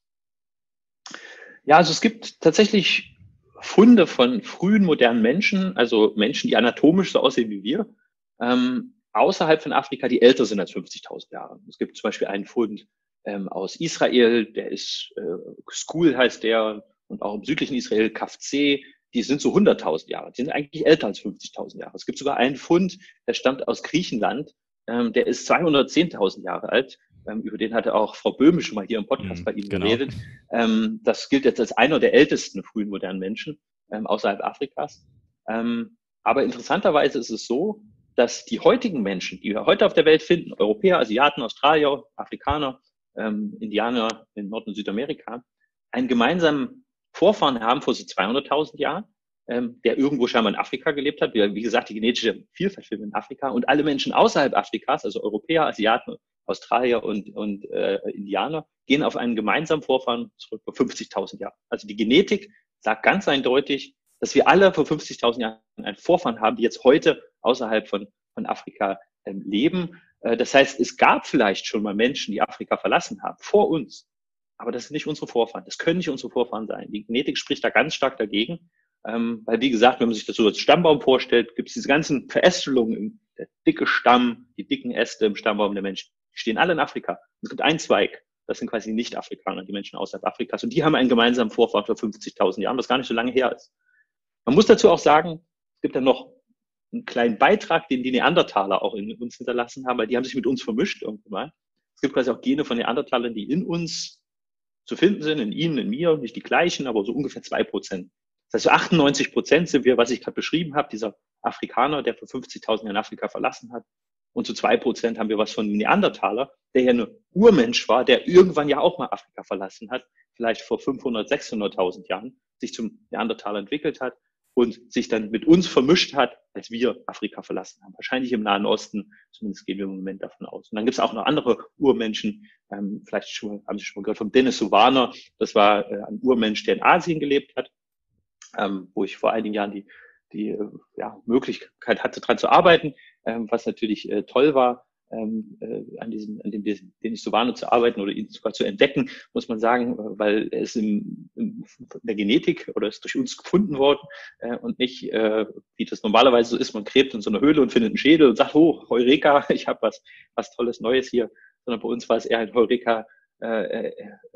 Ja, also es gibt tatsächlich Funde von frühen modernen Menschen, also Menschen, die anatomisch so aussehen wie wir, ähm, außerhalb von Afrika, die älter sind als fünfzigtausend Jahre. Es gibt zum Beispiel einen Fund ähm, aus Israel, der ist, äh, Skul heißt der, und auch im südlichen Israel, Kafze, die sind so hunderttausend Jahre, die sind eigentlich älter als fünfzigtausend Jahre. Es gibt sogar einen Fund, der stammt aus Griechenland, ähm, der ist zweihundertzehntausend Jahre alt. Ähm, über den hatte auch Frau Böhme schon mal hier im Podcast mhm, bei Ihnen genau. geredet. Ähm, das gilt jetzt als einer der ältesten frühen modernen Menschen ähm, außerhalb Afrikas. Ähm, aber interessanterweise ist es so, dass die heutigen Menschen, die wir heute auf der Welt finden, Europäer, Asiaten, Australier, Afrikaner, ähm, Indianer in Nord- und Südamerika, einen gemeinsamen Vorfahren haben vor so zweihunderttausend Jahren, ähm, der irgendwo scheinbar in Afrika gelebt hat. Wie, wie gesagt, die genetische Vielfalt findet in Afrika. Und alle Menschen außerhalb Afrikas, also Europäer, Asiaten, Australier und, und äh, Indianer, gehen auf einen gemeinsamen Vorfahren zurück vor fünfzigtausend Jahren. Also die Genetik sagt ganz eindeutig, dass wir alle vor fünfzigtausend Jahren einen Vorfahren haben, die jetzt heute außerhalb von, von Afrika ähm, leben. Äh, das heißt, es gab vielleicht schon mal Menschen, die Afrika verlassen haben, vor uns. Aber das sind nicht unsere Vorfahren. Das können nicht unsere Vorfahren sein. Die Genetik spricht da ganz stark dagegen. Ähm, weil, wie gesagt, wenn man sich das so als Stammbaum vorstellt, gibt es diese ganzen Verästelungen, der dicke Stamm, die dicken Äste im Stammbaum der Menschen, die stehen alle in Afrika. Es gibt einen Zweig, das sind quasi Nicht-Afrikaner, die Menschen außerhalb Afrikas. Und die haben einen gemeinsamen Vorfahren vor fünfzigtausend Jahren, was gar nicht so lange her ist. Man muss dazu auch sagen, es gibt dann noch einen kleinen Beitrag, den die Neandertaler auch in uns hinterlassen haben, weil die haben sich mit uns vermischt irgendwann mal. Es gibt quasi auch Gene von Neandertalern, die in uns zu finden sind, in Ihnen, in mir, nicht die gleichen, aber so ungefähr zwei Prozent. Das heißt, so achtundneunzig Prozent sind wir, was ich gerade beschrieben habe, dieser Afrikaner, der vor fünfzigtausend Jahren Afrika verlassen hat. Und zu zwei Prozent haben wir was von Neandertaler, der ja ein Urmensch war, der irgendwann ja auch mal Afrika verlassen hat, vielleicht vor fünfhundert, sechshunderttausend Jahren, sich zum Neandertaler entwickelt hat und sich dann mit uns vermischt hat, als wir Afrika verlassen haben. Wahrscheinlich im Nahen Osten, zumindest gehen wir im Moment davon aus. Und dann gibt es auch noch andere Urmenschen, ähm, vielleicht schon, haben Sie schon mal gehört vom Denisovaner, das war äh, ein Urmensch, der in Asien gelebt hat, ähm, wo ich vor einigen Jahren die, die äh, ja, Möglichkeit hatte, dran zu arbeiten, ähm, was natürlich äh, toll war, ähm, äh, an diesem, an dem Denisovaner zu arbeiten oder ihn sogar zu entdecken, muss man sagen, weil er ist im, in der Genetik oder ist durch uns gefunden worden äh, und nicht, äh, wie das normalerweise so ist, man gräbt in so einer Höhle und findet einen Schädel und sagt, oh, Heureka, ich habe was, was Tolles Neues hier, sondern bei uns war es eher ein Heureka, Äh,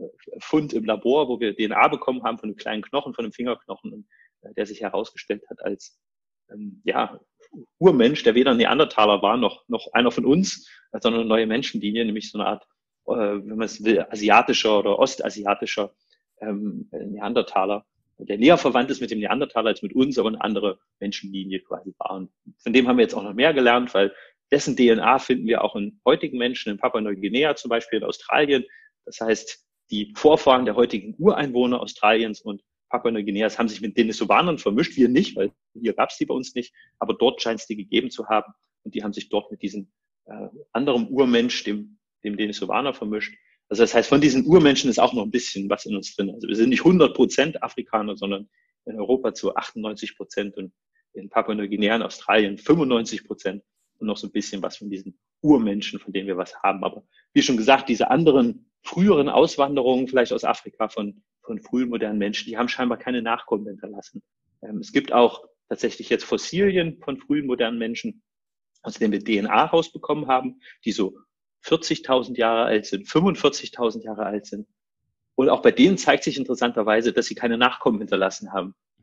Fund im Labor, wo wir D N A bekommen haben von einem kleinen Knochen, von einem Fingerknochen, äh, der sich herausgestellt hat als ähm, ja, Urmensch, der weder ein Neandertaler war, noch, noch einer von uns, sondern eine neue Menschenlinie, nämlich so eine Art, äh, wenn man es will, asiatischer oder ostasiatischer ähm, Neandertaler, der näher verwandt ist mit dem Neandertaler als mit uns, aber eine andere Menschenlinie quasi war. Und von dem haben wir jetzt auch noch mehr gelernt, weil dessen D N A finden wir auch in heutigen Menschen, in Papua-Neuguinea zum Beispiel, in Australien. Das heißt, die Vorfahren der heutigen Ureinwohner Australiens und Papua-Neuguineas haben sich mit Denisovanern vermischt. Wir nicht, weil hier gab es die bei uns nicht. Aber dort scheint es die gegeben zu haben. Und die haben sich dort mit diesem äh, anderen Urmensch, dem, dem Denisovaner, vermischt. Also das heißt, von diesen Urmenschen ist auch noch ein bisschen was in uns drin. Also wir sind nicht hundert Prozent Afrikaner, sondern in Europa zu achtundneunzig Prozent und in Papua-Neuguinea und Australien fünfundneunzig Prozent. Und noch so ein bisschen was von diesen Urmenschen, von denen wir was haben. Aber wie schon gesagt, diese anderen früheren Auswanderungen, vielleicht aus Afrika von, von frühen modernen Menschen, die haben scheinbar keine Nachkommen hinterlassen. Ähm, es gibt auch tatsächlich jetzt Fossilien von frühen modernen Menschen, aus denen wir D N A rausbekommen haben, die so vierzigtausend Jahre alt sind, fünfundvierzigtausend Jahre alt sind. Und auch bei denen zeigt sich interessanterweise, dass sie keine Nachkommen hinterlassen haben.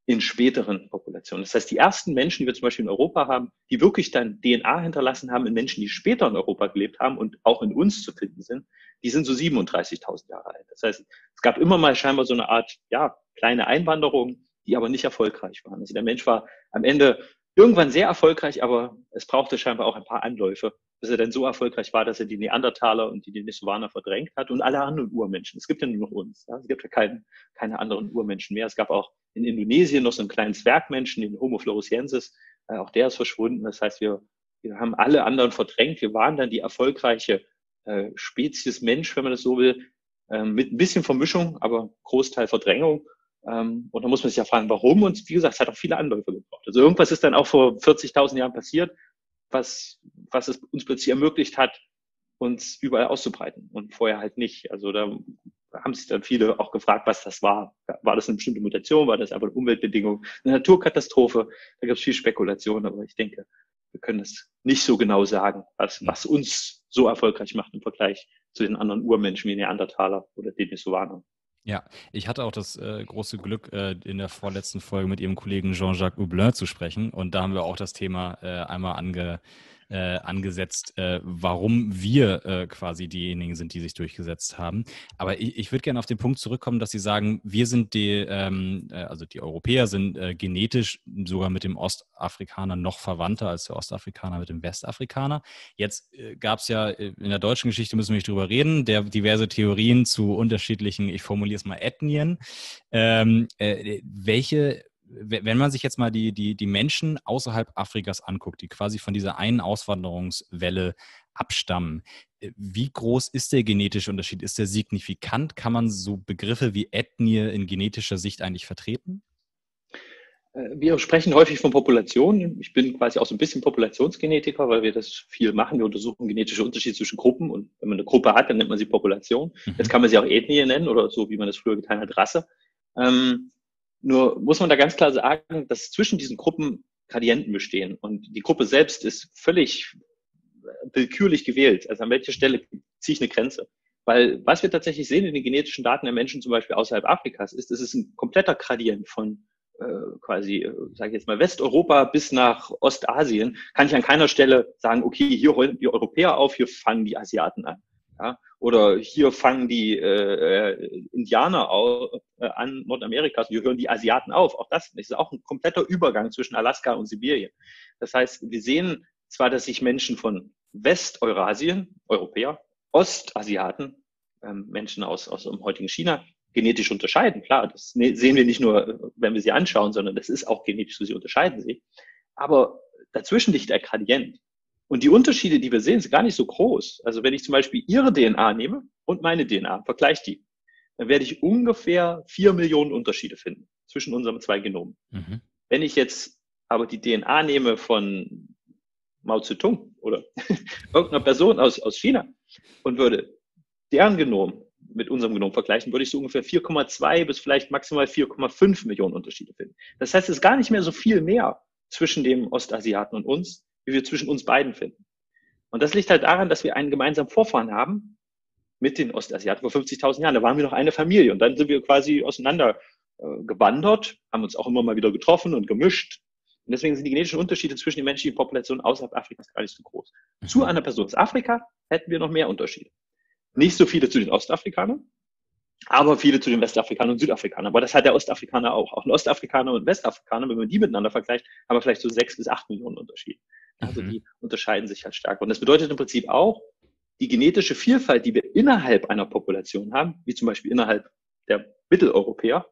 in späteren Populationen. Das heißt, die ersten Menschen, die wir zum Beispiel in Europa haben, die wirklich dann D N A hinterlassen haben in Menschen, die später in Europa gelebt haben und auch in uns zu finden sind, die sind so siebenunddreißigtausend Jahre alt. Das heißt, es gab immer mal scheinbar so eine Art, ja, kleine Einwanderung, die aber nicht erfolgreich waren. Also der Mensch war am Ende irgendwann sehr erfolgreich, aber es brauchte scheinbar auch ein paar Anläufe, bis er dann so erfolgreich war, dass er die Neandertaler und die Denisovaner verdrängt hat und alle anderen Urmenschen. Es gibt ja nur noch uns. Ja? Es gibt ja kein, keine anderen Urmenschen mehr. Es gab auch in Indonesien noch so einen kleinen Zwergmenschen, den Homo floresiensis. Äh, auch der ist verschwunden. Das heißt, wir, wir haben alle anderen verdrängt. Wir waren dann die erfolgreiche äh, Spezies Mensch, wenn man das so will, äh, mit ein bisschen Vermischung, aber Großteil Verdrängung. Ähm, und da muss man sich ja fragen, warum? Und wie gesagt, es hat auch viele Anläufe gebraucht. Also irgendwas ist dann auch vor vierzigtausend Jahren passiert, was, was es uns plötzlich ermöglicht hat, uns überall auszubreiten und vorher halt nicht. Also da haben sich dann viele auch gefragt, was das war. War das eine bestimmte Mutation? War das einfach eine Umweltbedingung? Eine Naturkatastrophe? Da gibt es viel Spekulation, aber ich denke, wir können es nicht so genau sagen, was, was uns so erfolgreich macht im Vergleich zu den anderen Urmenschen wie Neandertaler oder Denisovaner. Ja, ich hatte auch das äh, große Glück, äh, in der vorletzten Folge mit Ihrem Kollegen Jean-Jacques Hublin zu sprechen. Und da haben wir auch das Thema äh, einmal ange, äh, angesetzt, äh, warum wir äh, quasi diejenigen sind, die sich durchgesetzt haben. Aber ich, ich würde gerne auf den Punkt zurückkommen, dass Sie sagen, wir sind die, ähm, äh, also die Europäer sind äh, genetisch sogar mit dem Ostafrikaner noch verwandter als der Ostafrikaner mit dem Westafrikaner. Jetzt äh, gab es ja, in der deutschen Geschichte müssen wir nicht drüber reden, der diverse Theorien zu unterschiedlichen, ich formuliere es mal, Ethnien. Ähm, äh, welche Wenn man sich jetzt mal die, die, die Menschen außerhalb Afrikas anguckt, die quasi von dieser einen Auswanderungswelle abstammen, wie groß ist der genetische Unterschied? Ist der signifikant? Kann man so Begriffe wie Ethnie in genetischer Sicht eigentlich vertreten? Wir sprechen häufig von Populationen. Ich bin quasi auch so ein bisschen Populationsgenetiker, weil wir das viel machen. Wir untersuchen genetische Unterschiede zwischen Gruppen und wenn man eine Gruppe hat, dann nennt man sie Population. Mhm. Jetzt kann man sie auch Ethnie nennen oder so, wie man das früher getan hat, Rasse. Ähm, Nur muss man da ganz klar sagen, dass zwischen diesen Gruppen Gradienten bestehen. Und die Gruppe selbst ist völlig willkürlich gewählt. Also an welcher Stelle ziehe ich eine Grenze? Weil was wir tatsächlich sehen in den genetischen Daten der Menschen zum Beispiel außerhalb Afrikas ist, es ist ein kompletter Gradient von äh, quasi, äh, sage ich jetzt mal, Westeuropa bis nach Ostasien. Kann ich an keiner Stelle sagen, okay, hier heulen die Europäer auf, hier fangen die Asiaten an. Ja? Oder hier fangen die äh, Indianer auf, äh, an Nordamerikas, hier hören die Asiaten auf. Auch das ist auch ein kompletter Übergang zwischen Alaska und Sibirien. Das heißt, wir sehen zwar, dass sich Menschen von Westeurasien, Europäer, Ostasiaten, ähm, Menschen aus, aus dem heutigen China, genetisch unterscheiden. Klar, das sehen wir nicht nur, wenn wir sie anschauen, sondern das ist auch genetisch, so sie unterscheiden sich. Aber dazwischen liegt der Gradient. Und die Unterschiede, die wir sehen, sind gar nicht so groß. Also wenn ich zum Beispiel Ihre D N A nehme und meine D N A, vergleiche die, dann werde ich ungefähr vier Millionen Unterschiede finden zwischen unseren zwei Genomen. Mhm. Wenn ich jetzt aber die D N A nehme von Mao Zedong oder irgendeiner Person aus, aus China und würde deren Genom mit unserem Genom vergleichen, würde ich so ungefähr vier Komma zwei bis vielleicht maximal vier Komma fünf Millionen Unterschiede finden. Das heißt, es ist gar nicht mehr so viel mehr zwischen dem Ostasiaten und uns, wie wir zwischen uns beiden finden. Und das liegt halt daran, dass wir einen gemeinsamen Vorfahren haben mit den Ostasiaten vor fünfzigtausend Jahren. Da waren wir noch eine Familie und dann sind wir quasi auseinander äh, gewandert, haben uns auch immer mal wieder getroffen und gemischt. Und deswegen sind die genetischen Unterschiede zwischen den menschlichen Populationen außerhalb Afrikas gar nicht so groß. Mhm. Zu einer Person aus Afrika hätten wir noch mehr Unterschiede. Nicht so viele zu den Ostafrikanern, aber viele zu den Westafrikanern und Südafrikanern. Aber das hat der Ostafrikaner auch. Auch ein Ostafrikaner und Westafrikaner, wenn man die miteinander vergleicht, haben wir vielleicht so sechs bis acht Millionen Unterschiede. Also mhm. die unterscheiden sich halt stark. Und das bedeutet im Prinzip auch, die genetische Vielfalt, die wir innerhalb einer Population haben, wie zum Beispiel innerhalb der Mitteleuropäer,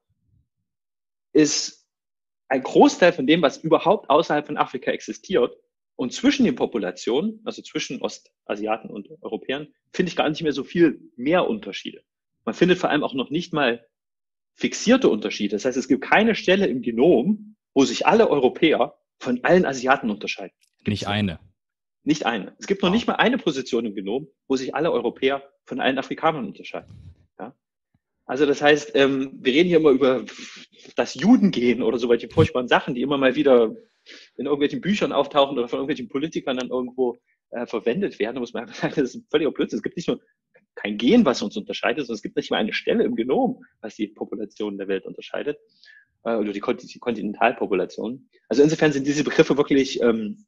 ist ein Großteil von dem, was überhaupt außerhalb von Afrika existiert. Und zwischen den Populationen, also zwischen Ostasiaten und Europäern, finde ich gar nicht mehr so viel mehr Unterschiede. Man findet vor allem auch noch nicht mal fixierte Unterschiede. Das heißt, es gibt keine Stelle im Genom, wo sich alle Europäer von allen Asiaten unterscheiden. Nicht eine. Nicht eine. Es gibt noch wow. nicht mal eine Position im Genom, wo sich alle Europäer von allen Afrikanern unterscheiden. Ja? Also das heißt, ähm, wir reden hier immer über das Judengen oder so welche furchtbaren Sachen, die immer mal wieder in irgendwelchen Büchern auftauchen oder von irgendwelchen Politikern dann irgendwo äh, verwendet werden. Da muss man einfach sagen, das ist völliger Blödsinn. Es gibt nicht nur kein Gen, was uns unterscheidet, sondern es gibt nicht mal eine Stelle im Genom, was die Population der Welt unterscheidet. äh, oder die, Kont- die Kontinentalpopulation. Also insofern sind diese Begriffe wirklich ähm,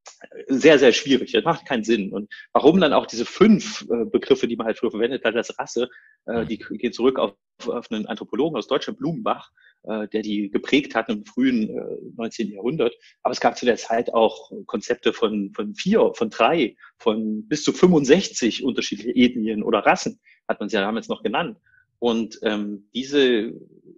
sehr, sehr schwierig. Das macht keinen Sinn. Und warum dann auch diese fünf äh, Begriffe, die man halt früher verwendet hat als Rasse, äh, die gehen zurück auf, auf einen Anthropologen aus Deutschland, Blumenbach, äh, der die geprägt hat im frühen äh, neunzehnten. Jahrhundert. Aber es gab zu der Zeit auch Konzepte von, von vier, von drei, von bis zu fünfundsechzig unterschiedliche Ethnien oder Rassen, hat man sie ja damals noch genannt. Und ähm, diese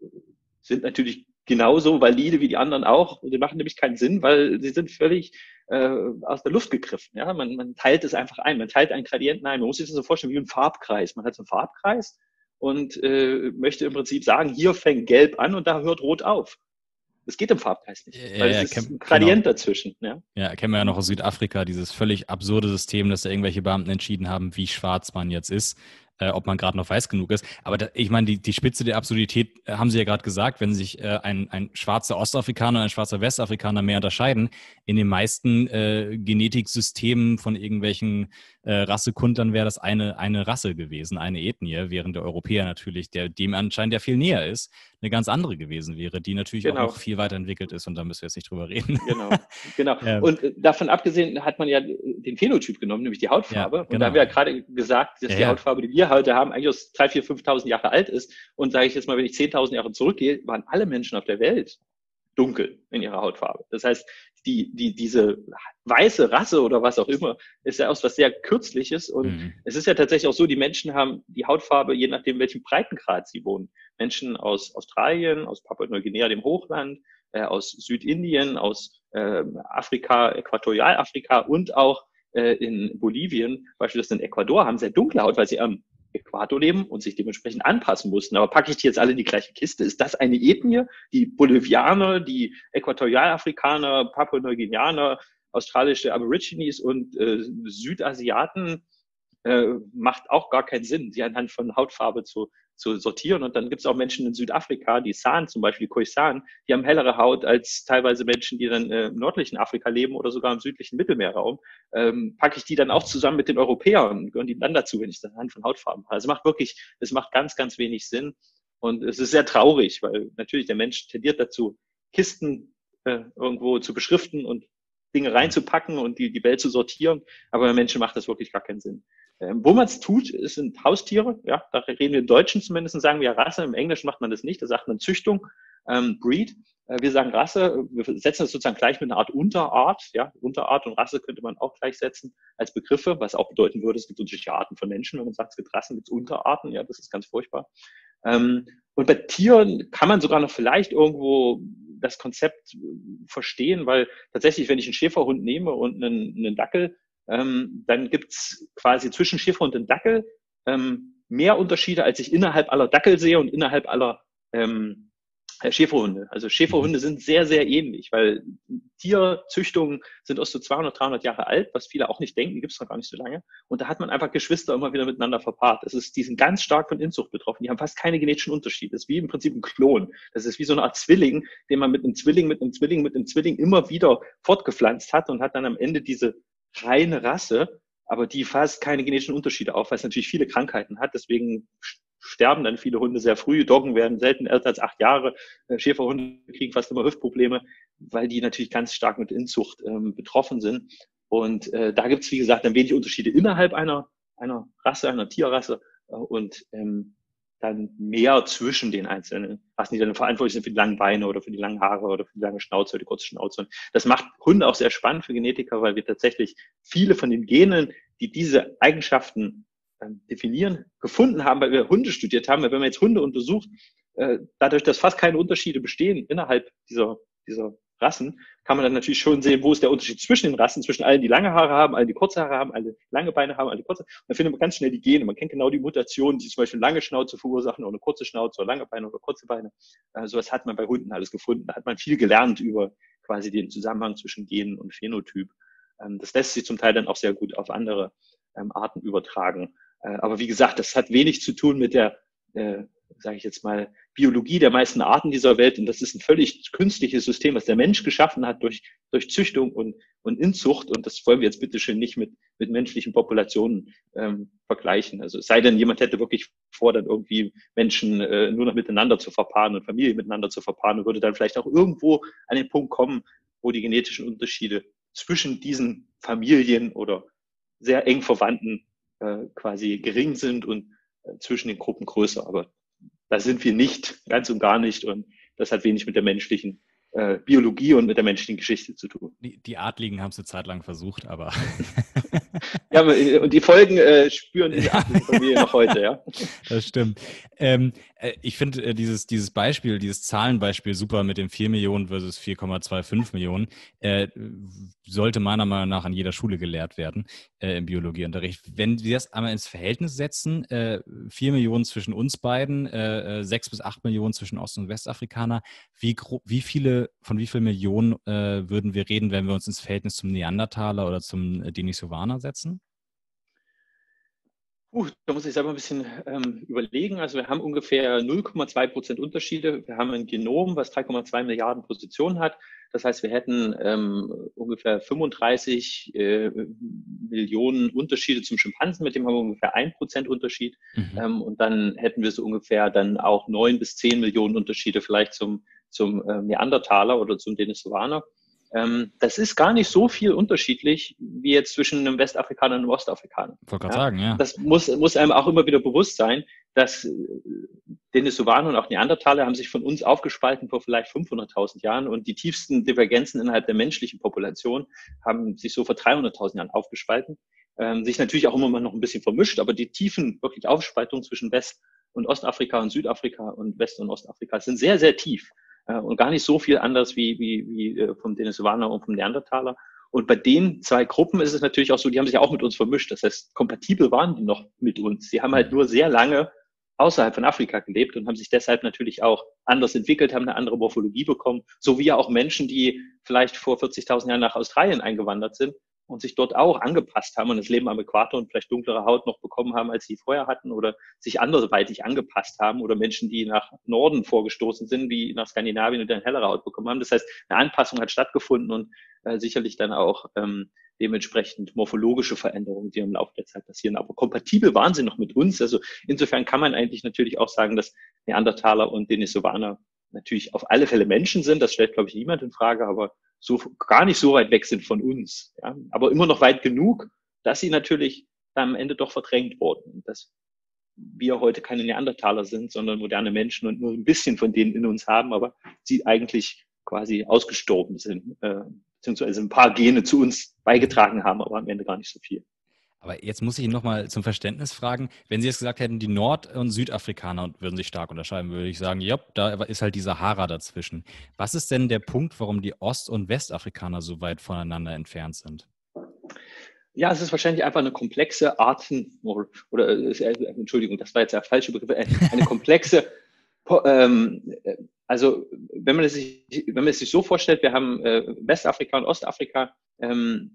sind natürlich genauso valide wie die anderen auch. Die machen nämlich keinen Sinn, weil sie sind völlig äh, aus der Luft gegriffen. Ja, man, man teilt es einfach ein. Man teilt einen Gradienten ein. Man muss sich das so vorstellen wie ein Farbkreis. Man hat so einen Farbkreis und äh, möchte im Prinzip sagen, hier fängt Gelb an und da hört Rot auf. Das geht im Farbkreis nicht, Ja, weil ja, es ist kenn, ein Gradient genau. dazwischen. Ja, Ja, kennen wir ja noch aus Südafrika, dieses völlig absurde System, dass da irgendwelche Beamten entschieden haben, wie schwarz man jetzt ist, äh, ob man gerade noch weiß genug ist. Aber da, ich meine, die, die Spitze der Absurdität äh, haben Sie ja gerade gesagt, wenn sich äh, ein, ein schwarzer Ostafrikaner und ein schwarzer Westafrikaner mehr unterscheiden, in den meisten äh, Genetiksystemen von irgendwelchen äh, Rassekundlern wäre das eine, eine Rasse gewesen, eine Ethnie, während der Europäer natürlich, der dem anscheinend ja viel näher ist, eine ganz andere gewesen wäre, die natürlich genau. auch noch viel weiterentwickelt ist und da müssen wir jetzt nicht drüber reden. Genau, genau. ähm, Und äh, davon abgesehen hat man ja den Phänotyp genommen, nämlich die Hautfarbe. Ja, Und genau. da haben wir ja gerade gesagt, dass Ja, die ja. Hautfarbe, die wir heute haben, eigentlich aus dreitausend, viertausend, fünftausend Jahre alt ist. Und sage ich jetzt mal, wenn ich zehntausend Jahre zurückgehe, waren alle Menschen auf der Welt dunkel in ihrer Hautfarbe. Das heißt, die, die, diese weiße Rasse oder was auch immer, ist ja auch was sehr Kürzliches. Und Mhm. es ist ja tatsächlich auch so, die Menschen haben die Hautfarbe, je nachdem, welchen Breitengrad sie wohnen. Menschen aus Australien, aus Papua-Neuguinea, dem Hochland, äh, aus Südindien, aus äh, Afrika, Äquatorialafrika und auch äh, in Bolivien, beispielsweise in Ecuador, haben sehr dunkle Haut, weil sie am Äquator leben und sich dementsprechend anpassen mussten. Aber packe ich die jetzt alle in die gleiche Kiste? Ist das eine Ethnie? Die Bolivianer, die Äquatorialafrikaner, Papua-Neuguineaner, australische Aborigines und äh, Südasiaten äh, macht auch gar keinen Sinn, sie anhand von Hautfarbe zu, zu sortieren. Und dann gibt es auch Menschen in Südafrika, die San zum Beispiel, die Khoisan, die haben hellere Haut als teilweise Menschen, die dann äh, im nördlichen Afrika leben oder sogar im südlichen Mittelmeerraum. Ähm, packe ich die dann auch zusammen mit den Europäern, gehören die dann dazu, wenn ich das anhand von Hautfarben habe. Also es macht wirklich, es macht ganz, ganz wenig Sinn. Und es ist sehr traurig, weil natürlich der Mensch tendiert dazu, Kisten äh, irgendwo zu beschriften und Dinge reinzupacken und die, die Welt zu sortieren. Aber bei Menschen macht das wirklich gar keinen Sinn. Ähm, wo man es tut, sind Haustiere. Ja, da reden wir im Deutschen zumindest, sagen wir Rasse. Im Englischen macht man das nicht. Da sagt man Züchtung, ähm, Breed. Äh, wir sagen Rasse. Wir setzen das sozusagen gleich mit einer Art Unterart. Ja, Unterart und Rasse könnte man auch gleichsetzen als Begriffe, was auch bedeuten würde, es gibt unterschiedliche Arten von Menschen. Wenn man sagt, es gibt Rassen, gibt es Unterarten. Ja, das ist ganz furchtbar. Ähm, und bei Tieren kann man sogar noch vielleicht irgendwo das Konzept verstehen, weil tatsächlich, wenn ich einen Schäferhund nehme und einen, einen Dackel, ähm, dann gibt's quasi zwischen Schäferhund und Dackel ähm, mehr Unterschiede, als ich innerhalb aller Dackel sehe und innerhalb aller ähm, Schäferhunde. Also Schäferhunde sind sehr, sehr ähnlich, weil Tierzüchtungen sind erst so zweihundert, dreihundert Jahre alt, was viele auch nicht denken, die gibt's noch gar nicht so lange. Und da hat man einfach Geschwister immer wieder miteinander verpaart. Das ist, die sind ganz stark von Inzucht betroffen. Die haben fast keine genetischen Unterschiede. Das ist wie im Prinzip ein Klon. Das ist wie so eine Art Zwilling, den man mit einem Zwilling, mit einem Zwilling, mit einem Zwilling immer wieder fortgepflanzt hat und hat dann am Ende diese reine Rasse, aber die fast keine genetischen Unterschiede auf, weil es natürlich viele Krankheiten hat. Deswegen sterben dann viele Hunde sehr früh. Doggen werden selten älter als acht Jahre. Schäferhunde kriegen fast immer Hüftprobleme, weil die natürlich ganz stark mit Inzucht ähm, betroffen sind. Und äh, da gibt es, wie gesagt, dann wenig Unterschiede innerhalb einer, einer Rasse, einer Tierrasse äh, und ähm, dann mehr zwischen den einzelnen Rassen, die dann verantwortlich sind für die langen Beine oder für die langen Haare oder für die lange Schnauze oder die kurze Schnauze. Und das macht Hunde auch sehr spannend für Genetiker, weil wir tatsächlich viele von den Genen, die diese Eigenschaften ähm, definieren, gefunden haben, weil wir Hunde studiert haben. Weil wenn man jetzt Hunde untersucht, äh, dadurch, dass fast keine Unterschiede bestehen innerhalb dieser, dieser Rassen, kann man dann natürlich schon sehen, wo ist der Unterschied zwischen den Rassen, zwischen allen, die lange Haare haben, allen, die kurze Haare haben, alle lange Beine haben, alle kurze. Man findet man ganz schnell die Gene. Man kennt genau die Mutationen, die zum Beispiel lange Schnauze verursachen oder eine kurze Schnauze oder lange Beine oder kurze Beine. Äh, sowas hat man bei Hunden alles gefunden. Da hat man viel gelernt über quasi den Zusammenhang zwischen Genen und Phänotyp. Ähm, das lässt sich zum Teil dann auch sehr gut auf andere ähm, Arten übertragen. Äh, aber wie gesagt, das hat wenig zu tun mit der äh, sage ich jetzt mal, Biologie der meisten Arten dieser Welt. Und das ist ein völlig künstliches System, was der Mensch geschaffen hat durch, durch Züchtung und, und Inzucht. Und das wollen wir jetzt bitteschön nicht mit, mit menschlichen Populationen ähm, vergleichen. Also es sei denn, jemand hätte wirklich vor, dann irgendwie Menschen äh, nur noch miteinander zu verpaaren und Familien miteinander zu verpaaren und würde dann vielleicht auch irgendwo an den Punkt kommen, wo die genetischen Unterschiede zwischen diesen Familien oder sehr eng Verwandten äh, quasi gering sind und äh, zwischen den Gruppen größer. Aber da sind wir nicht, ganz und gar nicht. Und das hat wenig mit der menschlichen äh, Biologie und mit der menschlichen Geschichte zu tun. Die, die Adligen haben es eine Zeit lang versucht, aber... Ja, und die Folgen äh, spüren diese adligen Familien noch heute, ja. Das stimmt. Ähm, äh, ich finde äh, dieses, dieses Beispiel, dieses Zahlenbeispiel super mit den vier Millionen versus vier Komma fünfundzwanzig Millionen, äh, sollte meiner Meinung nach an jeder Schule gelehrt werden äh, im Biologieunterricht. Wenn wir das einmal ins Verhältnis setzen, äh, vier Millionen zwischen uns beiden, äh, sechs bis acht Millionen zwischen Ost- und Westafrikaner, wie, wie viele, von wie vielen Millionen äh, würden wir reden, wenn wir uns ins Verhältnis zum Neandertaler oder zum äh, Denisovaner setzen? Uh, da muss ich selber ein bisschen ähm, überlegen. Also wir haben ungefähr null Komma zwei Prozent Unterschiede. Wir haben ein Genom, was drei Komma zwei Milliarden Positionen hat. Das heißt, wir hätten ähm, ungefähr fünfunddreißig äh, Millionen Unterschiede zum Schimpansen. Mit dem haben wir ungefähr ein Prozent Unterschied. Mhm. Ähm, und dann hätten wir so ungefähr dann auch neun bis zehn Millionen Unterschiede vielleicht zum, zum äh, Neandertaler oder zum Denisovaner. Ähm, das ist gar nicht so viel unterschiedlich wie jetzt zwischen einem Westafrikaner und einem Ostafrikaner. Ich wollte gerade ja? sagen, ja. Das muss, muss einem auch immer wieder bewusst sein, dass äh, Denisovaner und auch Neandertaler haben sich von uns aufgespalten vor vielleicht fünfhunderttausend Jahren und die tiefsten Divergenzen innerhalb der menschlichen Population haben sich so vor dreihunderttausend Jahren aufgespalten. Ähm, sich natürlich auch immer mal noch ein bisschen vermischt, aber die tiefen wirklich Aufspaltungen zwischen West- und Ostafrika und Südafrika und West- und Ostafrika sind sehr, sehr tief. Und gar nicht so viel anders wie, wie, wie vom Denisovaner und vom Neandertaler. Und bei den zwei Gruppen ist es natürlich auch so, die haben sich auch mit uns vermischt. Das heißt, kompatibel waren die noch mit uns. Sie haben halt nur sehr lange außerhalb von Afrika gelebt und haben sich deshalb natürlich auch anders entwickelt, haben eine andere Morphologie bekommen. So wie ja auch Menschen, die vielleicht vor vierzigtausend Jahren nach Australien eingewandert sind und sich dort auch angepasst haben und das Leben am Äquator und vielleicht dunklere Haut noch bekommen haben, als sie vorher hatten oder sich anderweitig angepasst haben oder Menschen, die nach Norden vorgestoßen sind, wie nach Skandinavien und dann hellere Haut bekommen haben. Das heißt, eine Anpassung hat stattgefunden und äh, sicherlich dann auch ähm, dementsprechend morphologische Veränderungen, die im Laufe der Zeit passieren. Aber kompatibel waren sie noch mit uns. Also insofern kann man eigentlich natürlich auch sagen, dass Neandertaler und Denisovaner natürlich auf alle Fälle Menschen sind. Das stellt, glaube ich, niemand in Frage, aber so gar nicht so weit weg sind von uns. Ja? Aber immer noch weit genug, dass sie natürlich dann am Ende doch verdrängt wurden. Und dass wir heute keine Neandertaler sind, sondern moderne Menschen und nur ein bisschen von denen in uns haben, aber sie eigentlich quasi ausgestorben sind, äh, beziehungsweise ein paar Gene zu uns beigetragen haben, aber am Ende gar nicht so viel. Aber jetzt muss ich ihn nochmal zum Verständnis fragen, wenn Sie jetzt gesagt hätten, die Nord- und Südafrikaner würden sich stark unterscheiden, würde ich sagen, ja, da ist halt die Sahara dazwischen. Was ist denn der Punkt, warum die Ost- und Westafrikaner so weit voneinander entfernt sind? Ja, es ist wahrscheinlich einfach eine komplexe Arten, oder, oder äh, Entschuldigung, das war jetzt der falsche Begriff, äh, eine komplexe, ähm, also wenn man es sich, wenn man es sich so vorstellt, wir haben äh, Westafrika und Ostafrika, ähm,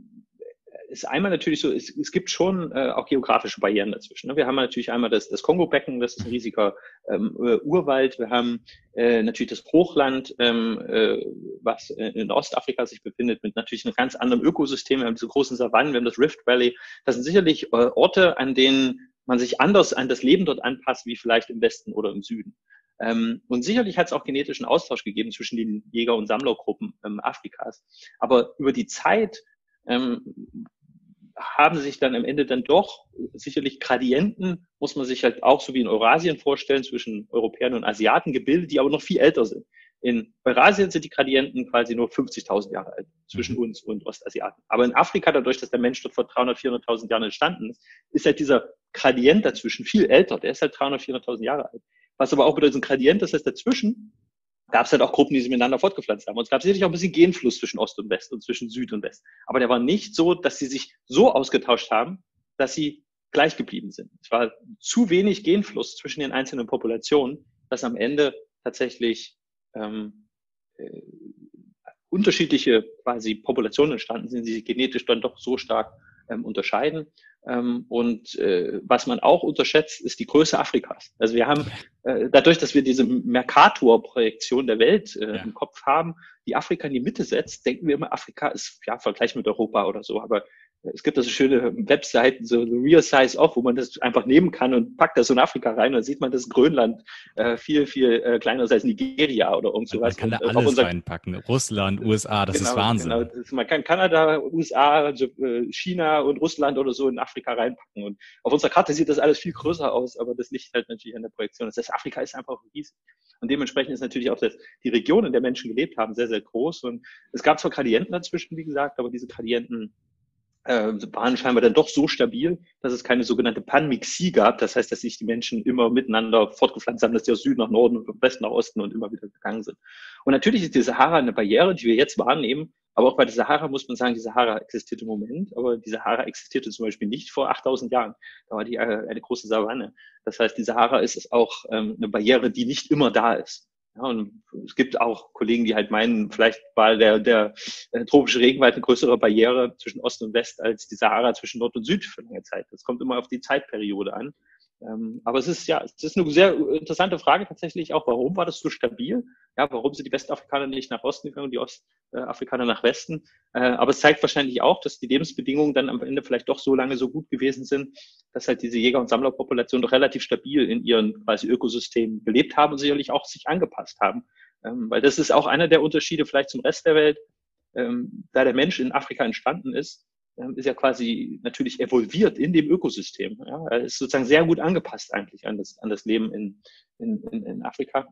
ist einmal natürlich so, es, es gibt schon äh, auch geografische Barrieren dazwischen. Ne? Wir haben natürlich einmal das, das Kongo-Becken, das ist ein riesiger ähm, Urwald. Wir haben äh, natürlich das Hochland, ähm, äh, was in Ostafrika sich befindet, mit natürlich einem ganz anderen Ökosystem. Wir haben diese großen Savannen, wir haben das Rift Valley. Das sind sicherlich äh, Orte, an denen man sich anders an das Leben dort anpasst, wie vielleicht im Westen oder im Süden. Ähm, und sicherlich hat es auch genetischen Austausch gegeben zwischen den Jäger- und Sammlergruppen ähm, Afrikas. Aber über die Zeit ähm, haben sich dann am Ende dann doch sicherlich Gradienten, muss man sich halt auch so wie in Eurasien vorstellen, zwischen Europäern und Asiaten gebildet, die aber noch viel älter sind. In Eurasien sind die Gradienten quasi nur fünfzigtausend Jahre alt zwischen uns und Ostasiaten. Aber in Afrika, dadurch, dass der Mensch dort vor dreihundert, vierhunderttausend Jahren entstanden ist, ist halt dieser Gradient dazwischen viel älter. Der ist halt dreihundert, vierhunderttausend Jahre alt. Was aber auch bedeutet, ein Gradient, das heißt dazwischen, gab es halt auch Gruppen, die sich miteinander fortgepflanzt haben. Und es gab sicherlich auch ein bisschen Genfluss zwischen Ost und West und zwischen Süd und West. Aber der war nicht so, dass sie sich so ausgetauscht haben, dass sie gleich geblieben sind. Es war zu wenig Genfluss zwischen den einzelnen Populationen, dass am Ende tatsächlich ähm, äh, unterschiedliche quasi Populationen entstanden sind, die sich genetisch dann doch so stark ähm, unterscheiden. Ähm, und äh, was man auch unterschätzt, ist die Größe Afrikas. Also wir haben äh, dadurch, dass wir diese Mercator-Projektion der Welt äh, Ja. im Kopf haben, die Afrika in die Mitte setzt, denken wir immer, Afrika ist ja Vergleich mit Europa oder so. Aber es gibt also schöne Webseiten, so The Real Size Off, wo man das einfach nehmen kann und packt das in Afrika rein und dann sieht man, dass Grönland äh, viel, viel äh, kleiner ist als Nigeria oder irgend sowas. Man kann da und, äh, alles unser, reinpacken. Russland, U S A, das genau, ist Wahnsinn. Genau. Das, man kann Kanada, U S A, China und Russland oder so in Afrika reinpacken. Und auf unserer Karte sieht das alles viel größer aus, aber das liegt halt natürlich an der Projektion. Das heißt, Afrika ist einfach riesig. Und dementsprechend ist natürlich auch das, die Region, in der Menschen gelebt haben, sehr, sehr groß. Und es gab zwar Gradienten dazwischen, wie gesagt, aber diese Gradienten äh, waren scheinbar dann doch so stabil, dass es keine sogenannte Panmixie gab. Das heißt, dass sich die Menschen immer miteinander fortgepflanzt haben, dass die aus Süden nach Norden und von Westen nach Osten und immer wieder gegangen sind. Und natürlich ist die Sahara eine Barriere, die wir jetzt wahrnehmen. Aber auch bei der Sahara muss man sagen, die Sahara existiert im Moment, aber die Sahara existierte zum Beispiel nicht vor achttausend Jahren. Da war die äh, eine große Savanne. Das heißt, die Sahara ist auch ähm, eine Barriere, die nicht immer da ist. Ja, und es gibt auch Kollegen, die halt meinen, vielleicht war der, der äh, tropische Regenwald eine größere Barriere zwischen Ost und West als die Sahara zwischen Nord und Süd für lange Zeit. Das kommt immer auf die Zeitperiode an. Ähm, aber es ist ja, es ist eine sehr interessante Frage tatsächlich auch. Warum war das so stabil? Ja, warum sind die Westafrikaner nicht nach Osten gegangen und die Ostafrikaner nach Westen? Äh, aber es zeigt wahrscheinlich auch, dass die Lebensbedingungen dann am Ende vielleicht doch so lange so gut gewesen sind, dass halt diese Jäger- und Sammlerpopulation doch relativ stabil in ihren quasi Ökosystemen gelebt haben und sicherlich auch sich angepasst haben. Ähm, weil das ist auch einer der Unterschiede vielleicht zum Rest der Welt. Ähm, da der Mensch in Afrika entstanden ist, ist ja quasi natürlich evolviert in dem Ökosystem. Ja, er ist sozusagen sehr gut angepasst eigentlich an das, an das Leben in, in, in Afrika.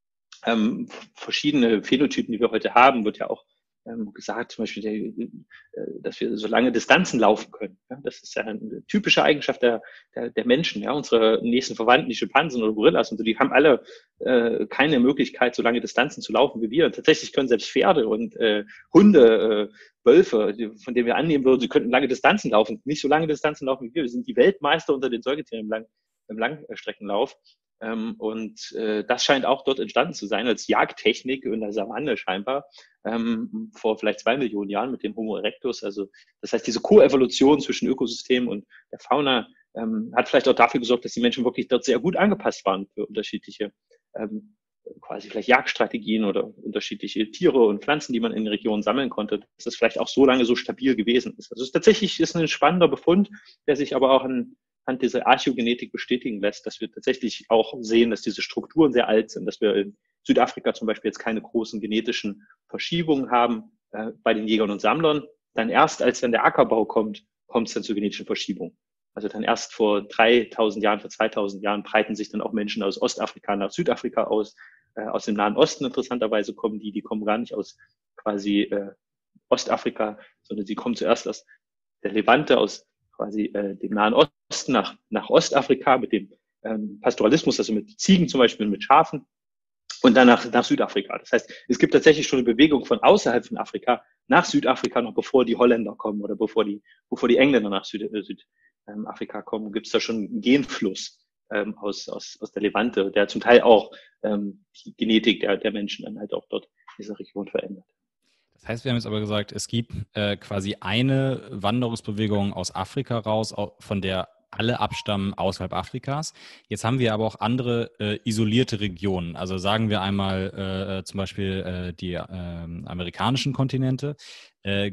Ähm, verschiedene Phänotypen, die wir heute haben, wird ja auch ähm, gesagt, zum Beispiel, der, äh, dass wir so lange Distanzen laufen können. Ja, das ist ja eine typische Eigenschaft der, der, der Menschen. Ja, unsere nächsten Verwandten, die Schimpansen oder Gorillas, und so, die haben alle äh, keine Möglichkeit, so lange Distanzen zu laufen wie wir. Tatsächlich können selbst Pferde und äh, Hunde, äh, Wölfe, die, von denen wir annehmen würden, sie könnten lange Distanzen laufen, nicht so lange Distanzen laufen wie wir. Wir sind die Weltmeister unter den Säugetieren im, Lang, im Langstreckenlauf. Ähm, und äh, das scheint auch dort entstanden zu sein als Jagdtechnik in der Savanne scheinbar ähm, vor vielleicht zwei Millionen Jahren mit dem Homo erectus. Also das heißt, diese Koevolution zwischen Ökosystem und der Fauna ähm, hat vielleicht auch dafür gesorgt, dass die Menschen wirklich dort sehr gut angepasst waren für unterschiedliche ähm, quasi vielleicht Jagdstrategien oder unterschiedliche Tiere und Pflanzen, die man in den Regionen sammeln konnte, dass das vielleicht auch so lange so stabil gewesen ist. Also es ist tatsächlich ist ein spannender Befund, der sich aber auch an anhand dieser Archäogenetik bestätigen lässt, dass wir tatsächlich auch sehen, dass diese Strukturen sehr alt sind, dass wir in Südafrika zum Beispiel jetzt keine großen genetischen Verschiebungen haben äh, bei den Jägern und Sammlern. Dann erst, als dann der Ackerbau kommt, kommt es dann zu genetischen Verschiebungen. Also dann erst vor dreitausend Jahren, vor zweitausend Jahren breiten sich dann auch Menschen aus Ostafrika nach Südafrika aus. Äh, aus dem Nahen Osten interessanterweise kommen die, die kommen gar nicht aus quasi äh, Ostafrika, sondern sie kommen zuerst aus der Levante, aus quasi äh, dem Nahen Osten nach, nach Ostafrika mit dem ähm, Pastoralismus, also mit Ziegen zum Beispiel, mit Schafen und dann nach, nach Südafrika. Das heißt, es gibt tatsächlich schon eine Bewegung von außerhalb von Afrika nach Südafrika, noch bevor die Holländer kommen oder bevor die, bevor die Engländer nach Süd, äh, Südafrika kommen, gibt es da schon einen Genfluss ähm, aus, aus, aus der Levante, der zum Teil auch ähm, die Genetik der, der Menschen dann halt auch dort in dieser Region verändert. Das heißt, wir haben jetzt aber gesagt, es gibt äh, quasi eine Wanderungsbewegung aus Afrika raus, von der alle abstammen außerhalb Afrikas. Jetzt haben wir aber auch andere äh, isolierte Regionen. Also sagen wir einmal äh, zum Beispiel äh, die äh, amerikanischen Kontinente. Äh,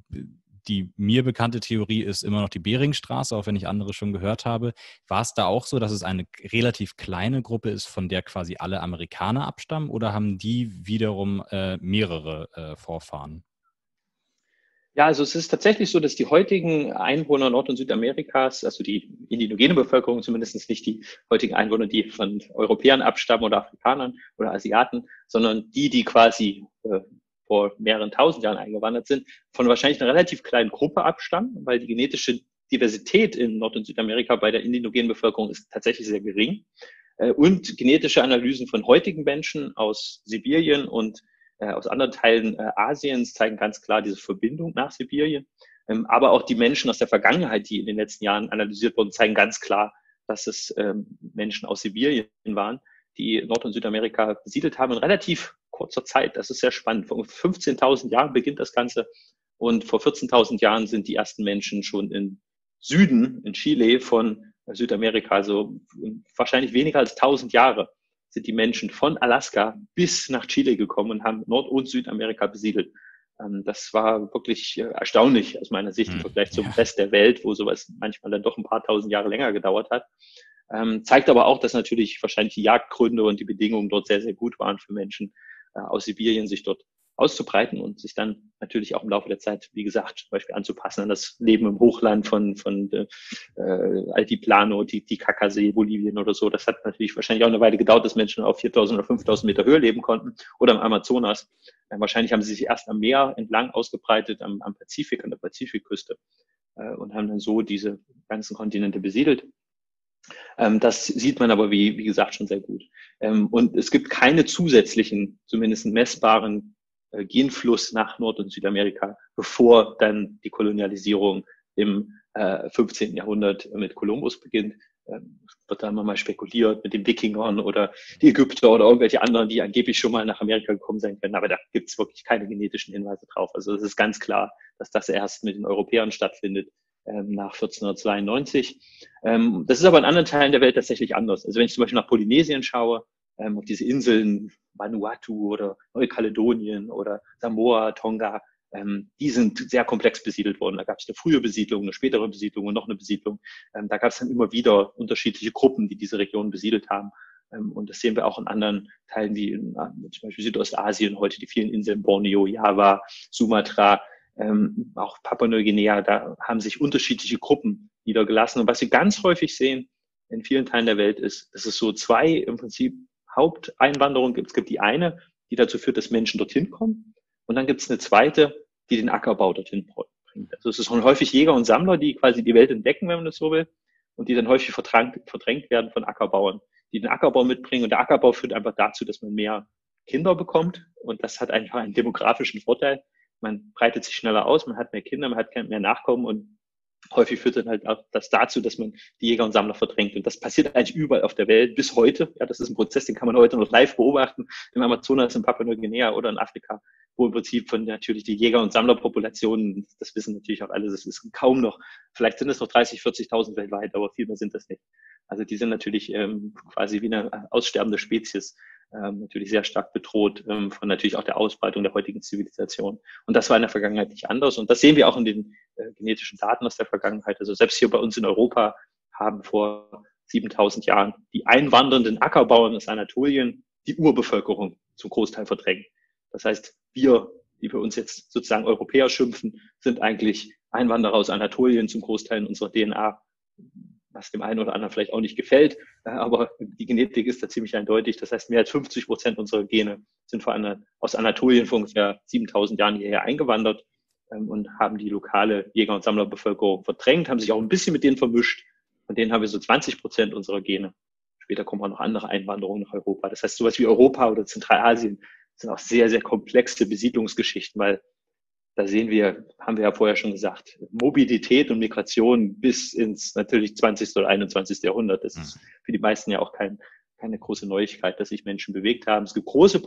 Die mir bekannte Theorie ist immer noch die Beringstraße, auch wenn ich andere schon gehört habe. War es da auch so, dass es eine relativ kleine Gruppe ist, von der quasi alle Amerikaner abstammen, oder haben die wiederum äh, mehrere äh, Vorfahren? Ja, also es ist tatsächlich so, dass die heutigen Einwohner Nord- und Südamerikas, also die indigene Bevölkerung, zumindest nicht die heutigen Einwohner, die von Europäern abstammen oder Afrikanern oder Asiaten, sondern die, die quasi äh, vor mehreren tausend Jahren eingewandert sind, von wahrscheinlich einer relativ kleinen Gruppe abstammen, weil die genetische Diversität in Nord- und Südamerika bei der indigenen Bevölkerung ist tatsächlich sehr gering. Und genetische Analysen von heutigen Menschen aus Sibirien und äh, aus anderen Teilen äh, Asiens zeigen ganz klar diese Verbindung nach Sibirien. Ähm, aber auch die Menschen aus der Vergangenheit, die in den letzten Jahren analysiert wurden, zeigen ganz klar, dass es ähm, Menschen aus Sibirien waren, die Nord- und Südamerika besiedelt haben in relativ kurzer Zeit. Das ist sehr spannend. Vor fünfzehntausend Jahren beginnt das Ganze und vor vierzehntausend Jahren sind die ersten Menschen schon in Süden, in Chile von Südamerika, also wahrscheinlich weniger als tausend Jahre, sind die Menschen von Alaska bis nach Chile gekommen und haben Nord- und Südamerika besiedelt. Das war wirklich erstaunlich aus meiner Sicht im Vergleich zum Rest der Welt, wo sowas manchmal dann doch ein paar tausend Jahre länger gedauert hat. Ähm, zeigt aber auch, dass natürlich wahrscheinlich die Jagdgründe und die Bedingungen dort sehr, sehr gut waren für Menschen äh, aus Sibirien, sich dort auszubreiten und sich dann natürlich auch im Laufe der Zeit, wie gesagt, zum Beispiel anzupassen an das Leben im Hochland von, von äh, Altiplano, Titicacasee, Bolivien oder so. Das hat natürlich wahrscheinlich auch eine Weile gedauert, dass Menschen auf viertausend oder fünftausend Meter Höhe leben konnten oder im Amazonas. Äh, wahrscheinlich haben sie sich erst am Meer entlang ausgebreitet, am, am Pazifik, an der Pazifikküste äh, und haben dann so diese ganzen Kontinente besiedelt. Ähm, das sieht man aber, wie, wie gesagt, schon sehr gut. Ähm, und es gibt keine zusätzlichen, zumindest messbaren äh, Genfluss nach Nord- und Südamerika, bevor dann die Kolonialisierung im äh, fünfzehnten Jahrhundert mit Kolumbus beginnt. Ähm, wird da immer mal spekuliert mit den Wikingern oder die Ägypter oder irgendwelche anderen, die angeblich schon mal nach Amerika gekommen sein können. Aber da gibt es wirklich keine genetischen Hinweise drauf. Also es ist ganz klar, dass das erst mit den Europäern stattfindet, nach vierzehnhundertzweiundneunzig. Ähm, das ist aber in anderen Teilen der Welt tatsächlich anders. Also wenn ich zum Beispiel nach Polynesien schaue, ähm, auf diese Inseln Vanuatu oder Neukaledonien oder Samoa, Tonga, ähm, die sind sehr komplex besiedelt worden. Da gab es eine frühe Besiedlung, eine spätere Besiedlung und noch eine Besiedlung. Ähm, da gab es dann immer wieder unterschiedliche Gruppen, die diese Region besiedelt haben. Ähm, und das sehen wir auch in anderen Teilen wie in, zum Beispiel Südostasien heute, die vielen Inseln Borneo, Java, Sumatra, Ähm, auch Papua-Neuguinea, da haben sich unterschiedliche Gruppen niedergelassen. Und was wir ganz häufig sehen in vielen Teilen der Welt ist, dass es so zwei im Prinzip Haupteinwanderungen gibt. Es gibt die eine, die dazu führt, dass Menschen dorthin kommen. Und dann gibt es eine zweite, die den Ackerbau dorthin bringt. Also es sind häufig Jäger und Sammler, die quasi die Welt entdecken, wenn man das so will, und die dann häufig verdrängt, verdrängt werden von Ackerbauern, die den Ackerbau mitbringen. Und der Ackerbau führt einfach dazu, dass man mehr Kinder bekommt. Und das hat einfach einen demografischen Vorteil. Man breitet sich schneller aus, man hat mehr Kinder, man hat mehr Nachkommen und häufig führt dann halt auch das dazu, dass man die Jäger und Sammler verdrängt. Und das passiert eigentlich überall auf der Welt bis heute. Ja, das ist ein Prozess, den kann man heute noch live beobachten, im Amazonas, in Papua-Neuguinea oder in Afrika, wo im Prinzip von natürlich die Jäger- und Sammlerpopulationen, das wissen natürlich auch alle, das ist kaum noch, vielleicht sind es noch dreißig, vierzigtausend weltweit, aber viel mehr sind das nicht. Also die sind natürlich ähm, quasi wie eine aussterbende Spezies. Ähm, natürlich sehr stark bedroht ähm, von natürlich auch der Ausbreitung der heutigen Zivilisation. Und das war in der Vergangenheit nicht anders. Und das sehen wir auch in den äh, genetischen Daten aus der Vergangenheit. Also selbst hier bei uns in Europa haben vor siebentausend Jahren die einwandernden Ackerbauern aus Anatolien die Urbevölkerung zum Großteil verdrängt. Das heißt, wir, die wir uns jetzt sozusagen Europäer schimpfen, sind eigentlich Einwanderer aus Anatolien zum Großteil in unserer D N A, was dem einen oder anderen vielleicht auch nicht gefällt, aber die Genetik ist da ziemlich eindeutig. Das heißt, mehr als fünfzig Prozent unserer Gene sind vor allem aus Anatolien vor ungefähr siebentausend Jahren hierher eingewandert und haben die lokale Jäger- und Sammlerbevölkerung verdrängt, haben sich auch ein bisschen mit denen vermischt. Von denen haben wir so zwanzig Prozent unserer Gene. Später kommen auch noch andere Einwanderungen nach Europa. Das heißt, sowas wie Europa oder Zentralasien sind auch sehr, sehr komplexe Besiedlungsgeschichten, weil da sehen wir, haben wir ja vorher schon gesagt, Mobilität und Migration bis ins natürlich zwanzigsten oder einundzwanzigsten Jahrhundert. Das ist für die meisten ja auch kein, keine große Neuigkeit, dass sich Menschen bewegt haben. Es gibt große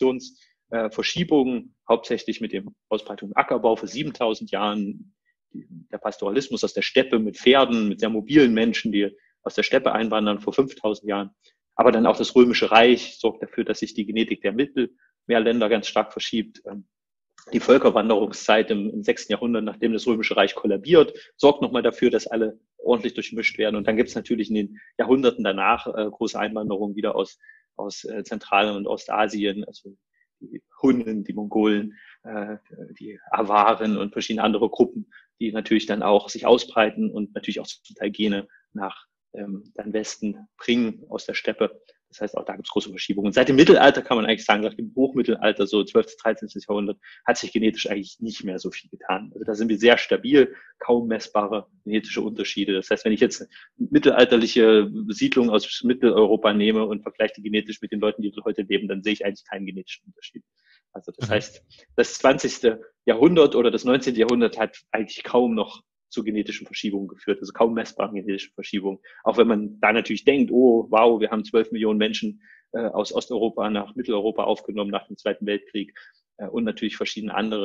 Populationsverschiebungen, hauptsächlich mit dem Ausbreitung im Ackerbau vor siebentausend Jahren, der Pastoralismus aus der Steppe mit Pferden, mit sehr mobilen Menschen, die aus der Steppe einwandern vor fünftausend Jahren. Aber dann auch das Römische Reich sorgt dafür, dass sich die Genetik der Mittelmeerländer ganz stark verschiebt. Die Völkerwanderungszeit im, im sechsten Jahrhundert, nachdem das Römische Reich kollabiert, sorgt nochmal dafür, dass alle ordentlich durchmischt werden. Und dann gibt es natürlich in den Jahrhunderten danach äh, große Einwanderungen wieder aus, aus äh, Zentral- und Ostasien, also die Hunnen, die Mongolen, äh, die Awaren und verschiedene andere Gruppen, die natürlich dann auch sich ausbreiten und natürlich auch zum Teil Gene nach ähm, dann Westen bringen aus der Steppe. Das heißt, auch da gibt es große Verschiebungen. Und seit dem Mittelalter kann man eigentlich sagen, seit dem Hochmittelalter, so zwölften, dreizehnten Jahrhundert, hat sich genetisch eigentlich nicht mehr so viel getan. Also da sind wir sehr stabil, kaum messbare genetische Unterschiede. Das heißt, wenn ich jetzt mittelalterliche Siedlungen aus Mitteleuropa nehme und vergleiche die genetisch mit den Leuten, die dort heute leben, dann sehe ich eigentlich keinen genetischen Unterschied. Also das mhm. heißt, das zwanzigste Jahrhundert oder das neunzehnte Jahrhundert hat eigentlich kaum noch zu genetischen Verschiebungen geführt, also kaum messbaren genetischen Verschiebungen. Auch wenn man da natürlich denkt, oh, wow, wir haben zwölf Millionen Menschen äh, aus Osteuropa nach Mitteleuropa aufgenommen nach dem Zweiten Weltkrieg äh, und natürlich verschiedene andere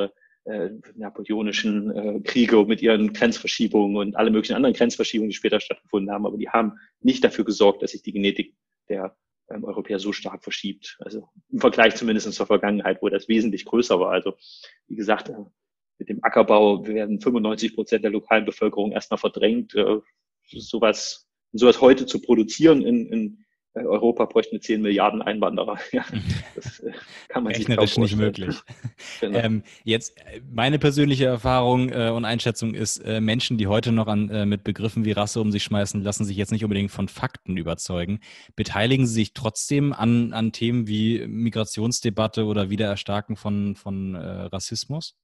äh, napoleonischen äh, Kriege mit ihren Grenzverschiebungen und alle möglichen anderen Grenzverschiebungen, die später stattgefunden haben. Aber die haben nicht dafür gesorgt, dass sich die Genetik der ähm, Europäer so stark verschiebt. Also im Vergleich zumindest zur Vergangenheit, wo das wesentlich größer war. Also wie gesagt, äh, mit dem Ackerbau werden fünfundneunzig Prozent der lokalen Bevölkerung erstmal verdrängt. Äh, sowas, sowas heute zu produzieren in, in Europa bräuchte zehn Milliarden Einwanderer. Ja, das äh, kann man sich rechnerisch nicht möglich. Genau. Ähm, jetzt meine persönliche Erfahrung äh, und Einschätzung ist, äh, Menschen, die heute noch an, äh, mit Begriffen wie Rasse um sich schmeißen, lassen sich jetzt nicht unbedingt von Fakten überzeugen. Beteiligen sie sich trotzdem an, an Themen wie Migrationsdebatte oder Wiedererstarken von, von äh, Rassismus?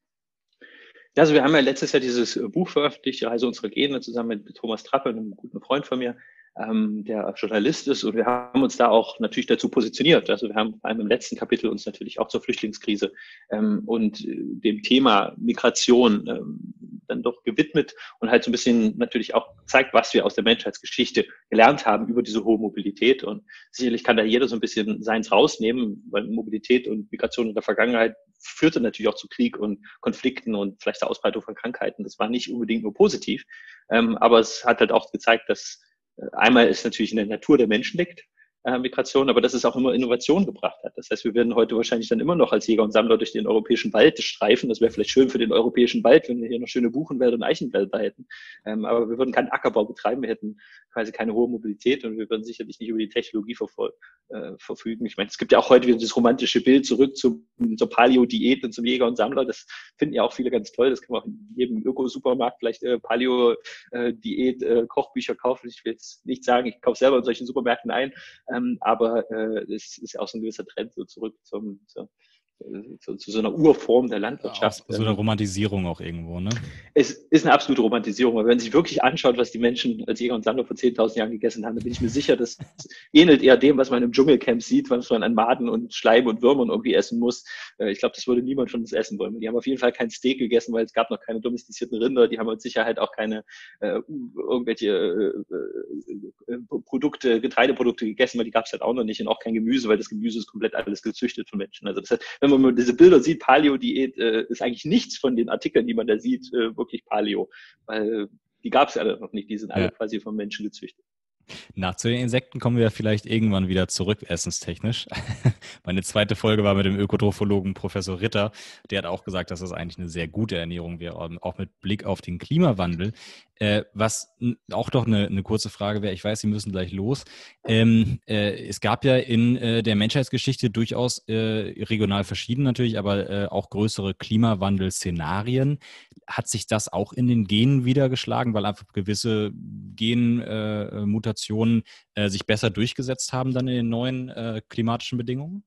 Ja, also wir haben ja letztes Jahr dieses Buch veröffentlicht, die Reise unserer Gene, zusammen mit Thomas Trappe, einem guten Freund von mir, ähm, der Journalist ist. Und wir haben uns da auch natürlich dazu positioniert. Also wir haben vor allem im letzten Kapitel uns natürlich auch zur Flüchtlingskrise ähm, und äh, dem Thema Migration ähm, dann doch gewidmet und halt so ein bisschen natürlich auch gezeigt, was wir aus der Menschheitsgeschichte gelernt haben über diese hohe Mobilität. Und sicherlich kann da jeder so ein bisschen seins rausnehmen, weil Mobilität und Migration in der Vergangenheit führte natürlich auch zu Krieg und Konflikten und vielleicht der Ausbreitung von Krankheiten. Das war nicht unbedingt nur positiv, ähm, aber es hat halt auch gezeigt, dass äh, einmal es natürlich in der Natur der Menschen liegt, äh, Migration, aber dass es auch immer Innovation gebracht hat. Das heißt, wir werden heute wahrscheinlich dann immer noch als Jäger und Sammler durch den europäischen Wald streifen. Das wäre vielleicht schön für den europäischen Wald, wenn wir hier noch schöne Buchenwälder und Eichenwälder hätten. Ähm, aber wir würden keinen Ackerbau betreiben, wir hätten quasi keine hohe Mobilität und wir würden sicherlich nicht über die Technologie verfol- äh, verfügen. Ich meine, es gibt ja auch heute wieder das romantische Bild zurück zum, zur Paleo-Diät und zum Jäger und Sammler. Das finden ja auch viele ganz toll. Das kann man auch in jedem Öko-Supermarkt vielleicht äh, Paleo-Diät, äh, Kochbücher kaufen. Ich will jetzt nicht sagen, ich kaufe selber in solchen Supermärkten ein, ähm, aber äh, es ist ja auch so ein gewisser Trend so zurück zum, zu, zu, zu so einer Urform der Landwirtschaft. Auch so eine Romantisierung auch irgendwo, ne? Es ist eine absolute Romantisierung, weil wenn man sich wirklich anschaut, was die Menschen als Jäger und Sammler vor zehntausend Jahren gegessen haben, dann bin ich mir sicher, das ähnelt eher dem, was man im Dschungelcamp sieht, was man an Maden und Schleim und Würmern irgendwie essen muss. Ich glaube, das würde niemand von uns essen wollen. Die haben auf jeden Fall kein Steak gegessen, weil es gab noch keine domestizierten Rinder. Die haben mit Sicherheit auch keine äh, irgendwelche äh, äh, Produkte, Getreideprodukte gegessen, weil die gab es halt auch noch nicht und auch kein Gemüse, weil das Gemüse ist komplett alles gezüchtet von Menschen. Also das heißt, wenn man mal diese Bilder sieht, Paleo-Diät, äh, ist eigentlich nichts von den Artikeln, die man da sieht, äh, wirklich Paleo, weil die gab es ja noch nicht, die sind alle ja. quasi vom Menschen gezüchtet. Na, zu den Insekten kommen wir vielleicht irgendwann wieder zurück, essenstechnisch. Meine zweite Folge war mit dem Ökotrophologen Professor Ritter. Der hat auch gesagt, dass das eigentlich eine sehr gute Ernährung wäre, auch mit Blick auf den Klimawandel. Äh, was auch doch eine, eine kurze Frage wäre, ich weiß, Sie müssen gleich los. Ähm, äh, es gab ja in äh, der Menschheitsgeschichte durchaus äh, regional verschieden natürlich, aber äh, auch größere Klimawandel-Szenarien. Hat sich das auch in den Genen wiedergeschlagen, weil einfach gewisse Genmutationen äh, äh, sich besser durchgesetzt haben dann in den neuen äh, klimatischen Bedingungen?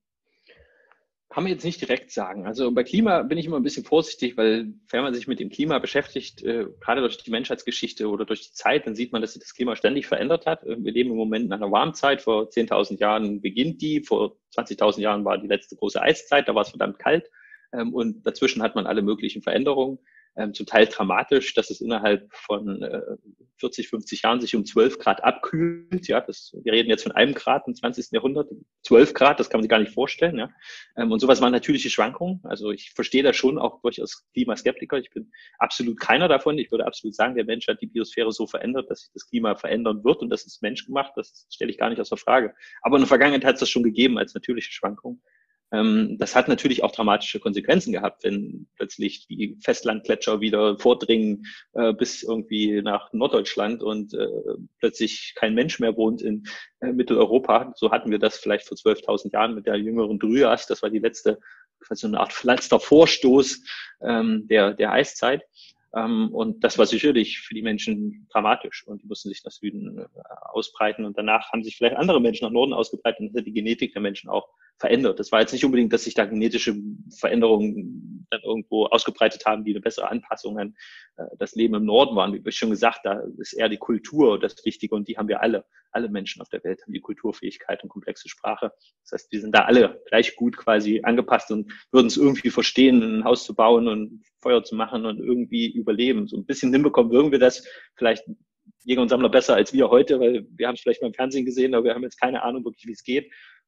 Kann man jetzt nicht direkt sagen. Also bei Klima bin ich immer ein bisschen vorsichtig, weil wenn man sich mit dem Klima beschäftigt, äh, gerade durch die Menschheitsgeschichte oder durch die Zeit, dann sieht man, dass sich das Klima ständig verändert hat. Wir leben im Moment in einer Warmzeit. Vor zehntausend Jahren beginnt die. Vor zwanzigtausend Jahren war die letzte große Eiszeit. Da war es verdammt kalt. Ähm, und dazwischen hat man alle möglichen Veränderungen. Ähm, zum Teil dramatisch, dass es innerhalb von äh, vierzig, fünfzig Jahren sich um zwölf Grad abkühlt. Ja, das, wir reden jetzt von einem Grad im zwanzigsten Jahrhundert. zwölf Grad, das kann man sich gar nicht vorstellen. Ja. Ähm, und sowas waren natürliche Schwankungen. Also ich verstehe das schon auch durchaus Klimaskeptiker. Ich bin absolut keiner davon. Ich würde absolut sagen, der Mensch hat die Biosphäre so verändert, dass sich das Klima verändern wird und das ist menschgemacht. Das stelle ich gar nicht außer Frage. Aber in der Vergangenheit hat es das schon gegeben als natürliche Schwankung. Das hat natürlich auch dramatische Konsequenzen gehabt, wenn plötzlich die Festlandgletscher wieder vordringen äh, bis irgendwie nach Norddeutschland und äh, plötzlich kein Mensch mehr wohnt in äh, Mitteleuropa. So hatten wir das vielleicht vor zwölftausend Jahren mit der jüngeren Dryas. Das war die letzte, so eine Art letzter Vorstoß ähm, der, der Eiszeit. Um, und das war sicherlich für die Menschen dramatisch und die mussten sich nach Süden äh, ausbreiten und danach haben sich vielleicht andere Menschen nach Norden ausgebreitet und das hat die Genetik der Menschen auch verändert. Das war jetzt nicht unbedingt, dass sich da genetische Veränderungen dann irgendwo ausgebreitet haben, die eine bessere Anpassung an äh, das Leben im Norden waren. Wie ich schon gesagt, da ist eher die Kultur das Wichtige und die haben wir alle. Alle Menschen auf der Welt haben die Kulturfähigkeit und komplexe Sprache. Das heißt, wir sind da alle gleich gut quasi angepasst und würden es irgendwie verstehen, ein Haus zu bauen und Feuer zu machen und irgendwie überleben. So ein bisschen hinbekommen würden wir das vielleicht Jäger und Sammler besser als wir heute, weil wir haben es vielleicht mal im Fernsehen gesehen, aber wir haben jetzt keine Ahnung wirklich, wie es geht.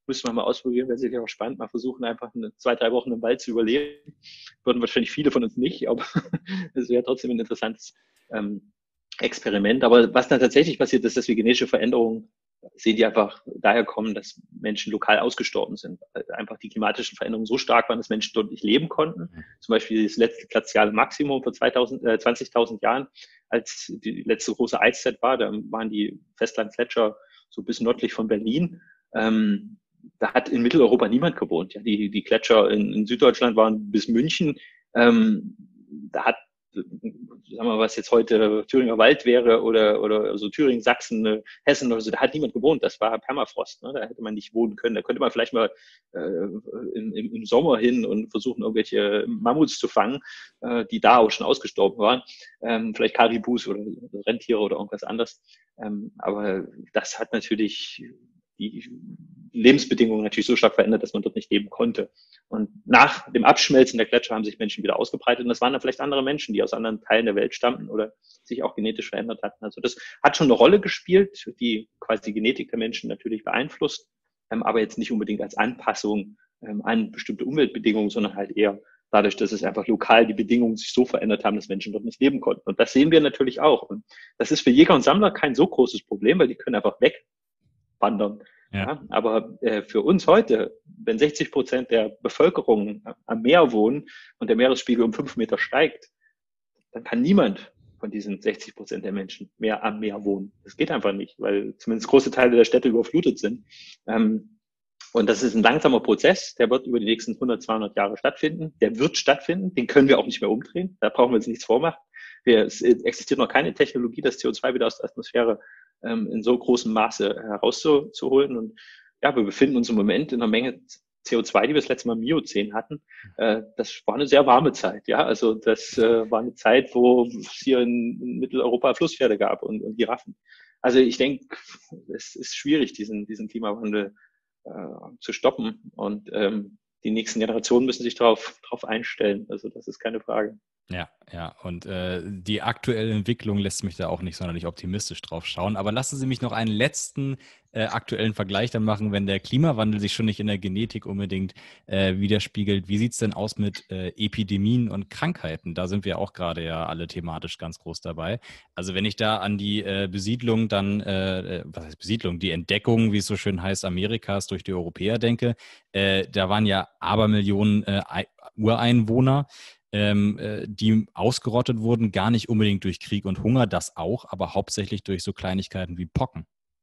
Müssen wir mal ausprobieren, wäre sicher auch spannend. Mal versuchen, einfach eine, zwei, drei Wochen im Wald zu überleben. Würden wahrscheinlich viele von uns nicht, aber es wäre trotzdem ein interessantes ähm, Experiment. Aber was dann tatsächlich passiert ist, dass wir genetische Veränderungen sehen, die einfach daher kommen, dass Menschen lokal ausgestorben sind. Einfach die klimatischen Veränderungen so stark waren, dass Menschen dort nicht leben konnten. Zum Beispiel das letzte glaziale Maximum vor zweitausend, äh, zwanzigtausend Jahren, als die letzte große Eiszeit war, da waren die Festlandgletscher so bis nördlich von Berlin. Ähm, da hat in Mitteleuropa niemand gewohnt. Ja, die, die Gletscher in, in Süddeutschland waren bis München. Ähm, da hat sagen wir, was jetzt heute Thüringer Wald wäre oder, oder so Thüringen, Sachsen, Hessen oder so, da hat niemand gewohnt. Das war Permafrost. Ne? Da hätte man nicht wohnen können. Da könnte man vielleicht mal äh, im, im Sommer hin und versuchen, irgendwelche Mammuts zu fangen, äh, die da auch schon ausgestorben waren. Ähm, vielleicht Karibus oder Rentiere oder irgendwas anderes. Ähm, aber das hat natürlich die Lebensbedingungen natürlich so stark verändert, dass man dort nicht leben konnte. Und nach dem Abschmelzen der Gletscher haben sich Menschen wieder ausgebreitet. Und das waren dann vielleicht andere Menschen, die aus anderen Teilen der Welt stammten oder sich auch genetisch verändert hatten. Also das hat schon eine Rolle gespielt, die quasi die Genetik der Menschen natürlich beeinflusst, ähm, aber jetzt nicht unbedingt als Anpassung ähm, an bestimmte Umweltbedingungen, sondern halt eher dadurch, dass es einfach lokal die Bedingungen sich so verändert haben, dass Menschen dort nicht leben konnten. Und das sehen wir natürlich auch. Und das ist für Jäger und Sammler kein so großes Problem, weil die können einfach wegwandern. Ja. Ja, aber äh, für uns heute, wenn sechzig Prozent der Bevölkerung am Meer wohnen und der Meeresspiegel um fünf Meter steigt, dann kann niemand von diesen sechzig Prozent der Menschen mehr am Meer wohnen. Das geht einfach nicht, weil zumindest große Teile der Städte überflutet sind. Ähm, und das ist ein langsamer Prozess, der wird über die nächsten hundert, zweihundert Jahre stattfinden. Der wird stattfinden, den können wir auch nicht mehr umdrehen. Da brauchen wir uns nichts vormachen. Wir, es existiert noch keine Technologie, das C O zwei wieder aus der Atmosphäre ähm, in so großem Maße herauszuholen. Und ja, wir befinden uns im Moment in einer Menge C O zwei, die wir das letzte Mal im Miozän hatten. Äh, das war eine sehr warme Zeit. Ja, also das äh, war eine Zeit, wo es hier in, in Mitteleuropa Flusspferde gab und, und Giraffen. Also ich denke, es ist schwierig, diesen, diesen Klimawandel äh, zu stoppen. Und ähm, die nächsten Generationen müssen sich darauf darauf einstellen. Also das ist keine Frage. Ja, ja, und äh, die aktuelle Entwicklung lässt mich da auch nicht sonderlich optimistisch drauf schauen. Aber lassen Sie mich noch einen letzten äh, aktuellen Vergleich dann machen, wenn der Klimawandel sich schon nicht in der Genetik unbedingt äh, widerspiegelt. Wie sieht es denn aus mit äh, Epidemien und Krankheiten? Da sind wir auch gerade ja alle thematisch ganz groß dabei. Also wenn ich da an die äh, Besiedlung dann, äh, was heißt Besiedlung, die Entdeckung, wie es so schön heißt, Amerikas durch die Europäer denke, äh, da waren ja Abermillionen äh, Ureinwohner, Ähm, äh, die ausgerottet wurden, gar nicht unbedingt durch Krieg und Hunger, das auch, aber hauptsächlich durch so Kleinigkeiten wie Pocken.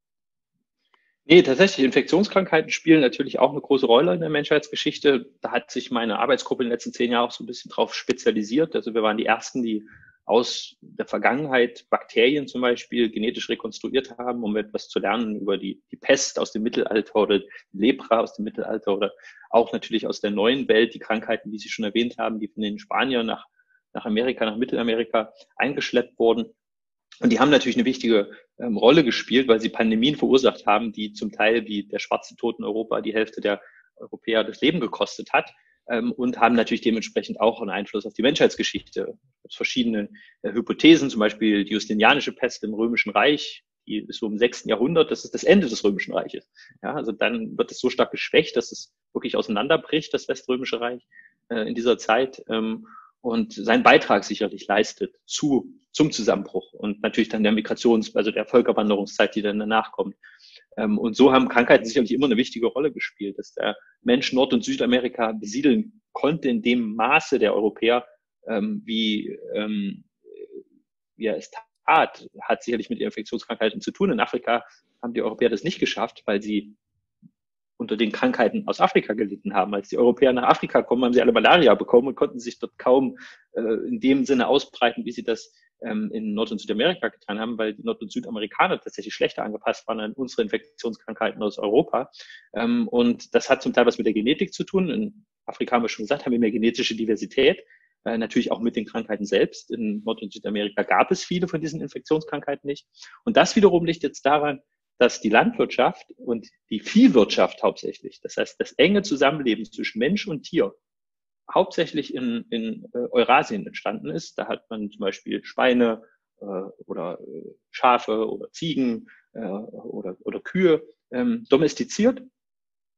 Nee, tatsächlich, Infektionskrankheiten spielen natürlich auch eine große Rolle in der Menschheitsgeschichte. Da hat sich meine Arbeitsgruppe in den letzten zehn Jahren auch so ein bisschen drauf spezialisiert. Also wir waren die Ersten, die aus der Vergangenheit Bakterien zum Beispiel genetisch rekonstruiert haben, um etwas zu lernen über die, die Pest aus dem Mittelalter oder die Lepra aus dem Mittelalter oder auch natürlich aus der neuen Welt, die Krankheiten, die Sie schon erwähnt haben, die von den Spaniern nach, nach Amerika, nach Mittelamerika eingeschleppt wurden. Und die haben natürlich eine wichtige ähm, Rolle gespielt, weil sie Pandemien verursacht haben, die zum Teil wie der schwarze Tod in Europa die Hälfte der Europäer das Leben gekostet hat. Ähm, und haben natürlich dementsprechend auch einen Einfluss auf die Menschheitsgeschichte. Es gibt verschiedene äh, Hypothesen, zum Beispiel die Justinianische Pest im Römischen Reich, die ist so im sechsten Jahrhundert, das ist das Ende des Römischen Reiches. Ja, also dann wird es so stark geschwächt, dass es wirklich auseinanderbricht, das Weströmische Reich äh, in dieser Zeit. Ähm, und seinen Beitrag sicherlich leistet zu, zum Zusammenbruch und natürlich dann der Migrations-, also der Völkerwanderungszeit, die dann danach kommt. Ähm, und so haben Krankheiten sicherlich immer eine wichtige Rolle gespielt, dass der Mensch Nord- und Südamerika besiedeln konnte in dem Maße der Europäer, ähm, wie, ähm, wie er es tat, hat sicherlich mit Infektionskrankheiten zu tun. In Afrika haben die Europäer das nicht geschafft, weil sie unter den Krankheiten aus Afrika gelitten haben. Als die Europäer nach Afrika kommen, haben sie alle Malaria bekommen und konnten sich dort kaum äh, in dem Sinne ausbreiten, wie sie das ähm, in Nord- und Südamerika getan haben, weil die Nord- und Südamerikaner tatsächlich schlechter angepasst waren an unsere Infektionskrankheiten aus Europa. Ähm, und das hat zum Teil was mit der Genetik zu tun. In Afrika haben wir schon gesagt, haben wir mehr genetische Diversität. Äh, natürlich auch mit den Krankheiten selbst. In Nord- und Südamerika gab es viele von diesen Infektionskrankheiten nicht. Und das wiederum liegt jetzt daran, dass die Landwirtschaft und die Viehwirtschaft hauptsächlich, das heißt das enge Zusammenleben zwischen Mensch und Tier, hauptsächlich in, in äh, Eurasien entstanden ist. Da hat man zum Beispiel Schweine äh, oder äh, Schafe oder Ziegen äh, oder, oder Kühe ähm, domestiziert.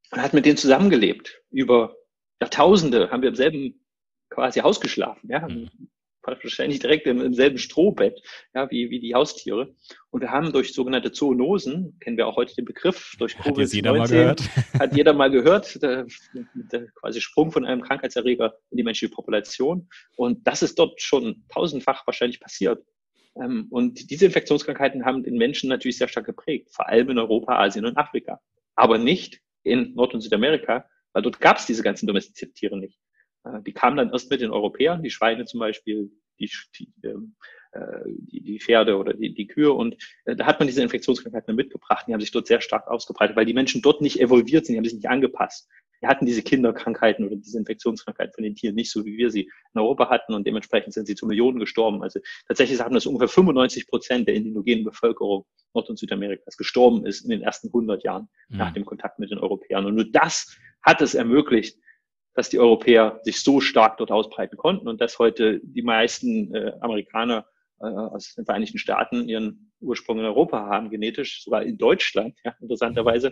und hat mit denen zusammengelebt. Über Jahrtausende haben wir im selben quasi Haus geschlafen, ja, Mhm. wahrscheinlich direkt im, im selben Strohbett, ja, wie, wie die Haustiere. Und wir haben durch sogenannte Zoonosen, kennen wir auch heute den Begriff, durch Hat jetzt Covid jeder mal neunzehn, gehört? hat jeder mal gehört, der, der quasi Sprung von einem Krankheitserreger in die menschliche Population. Und das ist dort schon tausendfach wahrscheinlich passiert. Und diese Infektionskrankheiten haben den Menschen natürlich sehr stark geprägt, vor allem in Europa, Asien und Afrika. Aber nicht in Nord- und Südamerika, weil dort gab es diese ganzen domestizierten Tiere nicht. Die kamen dann erst mit den Europäern, die Schweine zum Beispiel, die, die, die, die Pferde oder die, die Kühe. Und da hat man diese Infektionskrankheiten mitgebracht. Die haben sich dort sehr stark ausgebreitet, weil die Menschen dort nicht evolviert sind, die haben sich nicht angepasst. Die hatten diese Kinderkrankheiten oder diese Infektionskrankheiten von den Tieren nicht so, wie wir sie in Europa hatten. Und dementsprechend sind sie zu Millionen gestorben. Also tatsächlich sagen, dass ungefähr fünfundneunzig Prozent der indigenen Bevölkerung Nord- und Südamerikas gestorben ist in den ersten hundert Jahren mhm. nach dem Kontakt mit den Europäern. Und nur das hat es ermöglicht, dass die Europäer sich so stark dort ausbreiten konnten und dass heute die meisten äh, Amerikaner äh, aus den Vereinigten Staaten ihren Ursprung in Europa haben, genetisch, sogar in Deutschland, ja, interessanterweise.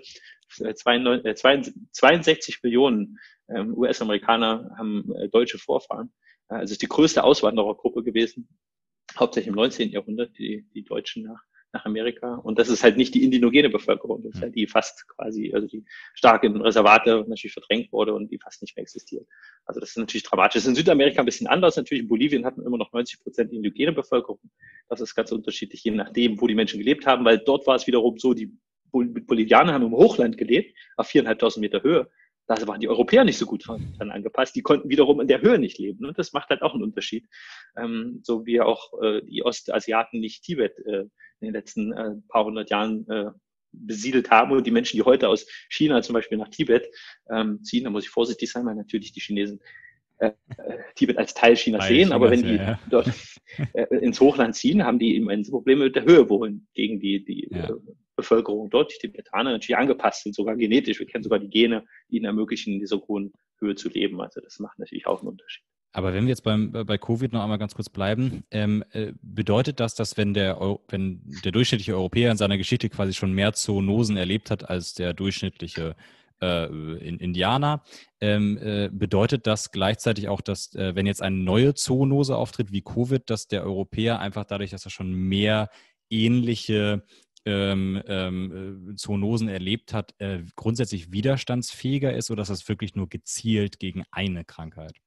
zweiundsechzig Millionen ähm, U S-Amerikaner haben äh, deutsche Vorfahren. Also ist die größte Auswanderergruppe gewesen, hauptsächlich im neunzehnten Jahrhundert, die, die Deutschen nach nach Amerika. Und das ist halt nicht die indigene Bevölkerung, das ist halt die fast quasi, also die stark in Reservate natürlich verdrängt wurde und die fast nicht mehr existiert. Also das ist natürlich dramatisch. Das ist in Südamerika ein bisschen anders. Natürlich in Bolivien hat man immer noch neunzig Prozent indigene Bevölkerung. Das ist ganz unterschiedlich, je nachdem, wo die Menschen gelebt haben, weil dort war es wiederum so, die Bolivianer haben im Hochland gelebt, auf viereinhalbtausend Meter Höhe. Da waren die Europäer nicht so gut dran angepasst. Die konnten wiederum in der Höhe nicht leben. Das macht halt auch einen Unterschied. Ähm, so wie auch äh, die Ostasiaten nicht Tibet äh, in den letzten äh, paar hundert Jahren äh, besiedelt haben. Und die Menschen, die heute aus China zum Beispiel nach Tibet ähm, ziehen, da muss ich vorsichtig sein, weil natürlich die Chinesen äh, äh, Tibet als Teil Chinas Teil sehen. Chinas, Aber wenn die ja, ja. dort äh, ins Hochland ziehen, haben die immense Probleme mit der Höhe, wohin gegen die, die Ja. äh, Bevölkerung dort, die Tibetaner, natürlich angepasst sind, sogar genetisch. Wir kennen sogar die Gene, die ihnen ermöglichen, in dieser hohen Höhe zu leben. Also das macht natürlich auch einen Unterschied. Aber wenn wir jetzt beim, bei Covid noch einmal ganz kurz bleiben, ähm, äh, bedeutet das, dass wenn der, Eu- wenn der durchschnittliche Europäer in seiner Geschichte quasi schon mehr Zoonosen erlebt hat als der durchschnittliche äh, in Indianer, ähm, äh, bedeutet das gleichzeitig auch, dass äh, wenn jetzt eine neue Zoonose auftritt wie Covid, dass der Europäer einfach dadurch, dass er schon mehr ähnliche ähm, ähm, Zoonosen erlebt hat, äh, grundsätzlich widerstandsfähiger ist, oder ist das wirklich nur gezielt gegen eine Krankheit?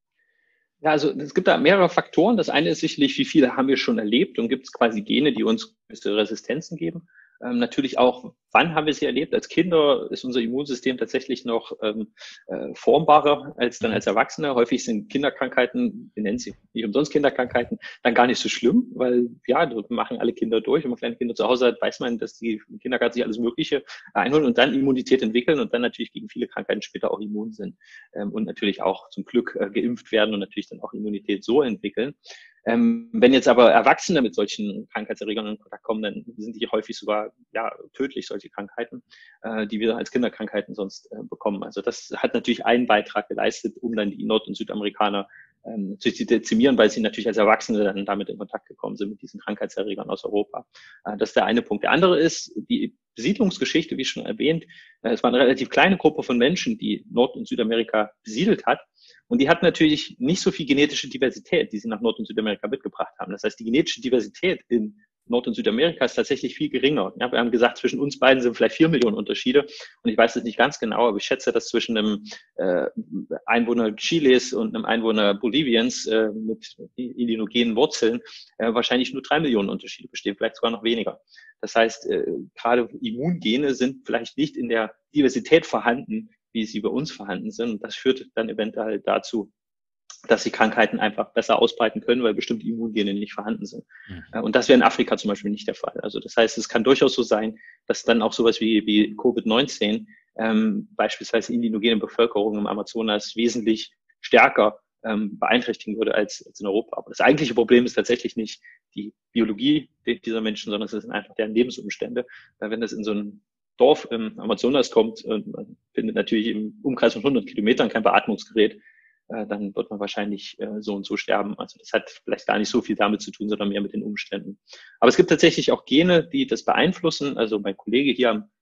Ja, also es gibt da mehrere Faktoren. Das eine ist sicherlich, wie viele haben wir schon erlebt und gibt es quasi Gene, die uns gewisse Resistenzen geben. Ähm, natürlich auch, wann haben wir sie erlebt? Als Kinder ist unser Immunsystem tatsächlich noch ähm, äh, formbarer als dann als Erwachsene. Häufig sind Kinderkrankheiten, wir nennen sie nicht umsonst Kinderkrankheiten, dann gar nicht so schlimm, weil ja, das machen alle Kinder durch. Wenn man kleine Kinder zu Hause hat, weiß man, dass die im Kindergarten sich alles Mögliche einholen und dann Immunität entwickeln und dann natürlich gegen viele Krankheiten später auch immun sind ähm, und natürlich auch zum Glück äh, geimpft werden und natürlich dann auch Immunität so entwickeln. Ähm, wenn jetzt aber Erwachsene mit solchen Krankheitserregern in Kontakt kommen, dann sind die häufig sogar ja tödlich, solche Krankheiten, äh, die wir als Kinderkrankheiten sonst äh, bekommen. Also das hat natürlich einen Beitrag geleistet, um dann die Nord- und Südamerikaner ähm, zu dezimieren, weil sie natürlich als Erwachsene dann damit in Kontakt gekommen sind mit diesen Krankheitserregern aus Europa. Äh, das ist der eine Punkt. Der andere ist die Besiedlungsgeschichte, wie schon erwähnt. Äh, es war eine relativ kleine Gruppe von Menschen, die Nord- und Südamerika besiedelt hat. Und die hat natürlich nicht so viel genetische Diversität, die sie nach Nord- und Südamerika mitgebracht haben. Das heißt, die genetische Diversität in Nord- und Südamerika ist tatsächlich viel geringer. Ja, wir haben gesagt, zwischen uns beiden sind vielleicht vier Millionen Unterschiede. Und ich weiß es nicht ganz genau, aber ich schätze, dass zwischen einem äh, Einwohner Chiles und einem Einwohner Boliviens äh, mit indigenen Wurzeln äh, wahrscheinlich nur drei Millionen Unterschiede bestehen, vielleicht sogar noch weniger. Das heißt, äh, gerade Immungene sind vielleicht nicht in der Diversität vorhanden, wie sie bei uns vorhanden sind. Und das führt dann eventuell dazu, dass die Krankheiten einfach besser ausbreiten können, weil bestimmte Immungene nicht vorhanden sind. Mhm. Und das wäre in Afrika zum Beispiel nicht der Fall. Also das heißt, es kann durchaus so sein, dass dann auch sowas wie, wie Covid neunzehn ähm, beispielsweise indigene Bevölkerung im Amazonas wesentlich stärker ähm, beeinträchtigen würde als, als in Europa. Aber das eigentliche Problem ist tatsächlich nicht die Biologie dieser Menschen, sondern es sind einfach deren Lebensumstände. Weil wenn das in so einem Dorf im Amazonas kommt und man findet natürlich im Umkreis von hundert Kilometern kein Beatmungsgerät, äh, dann wird man wahrscheinlich äh, so und so sterben. Also das hat vielleicht gar nicht so viel damit zu tun, sondern mehr mit den Umständen. Aber es gibt tatsächlich auch Gene, die das beeinflussen. Also mein Kollege hier am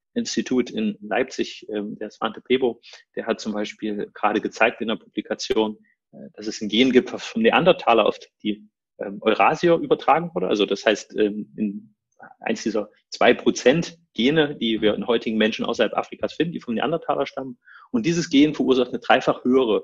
Institut in Leipzig, der Svante Pääbo, der hat zum Beispiel gerade gezeigt in einer Publikation, dass es ein Gen gibt, was vom Neandertaler auf die Eurasier übertragen wurde. Also das heißt, in eins dieser zwei Prozent Gene, die wir in heutigen Menschen außerhalb Afrikas finden, die vom Neandertaler stammen. Und dieses Gen verursacht eine dreifach höhere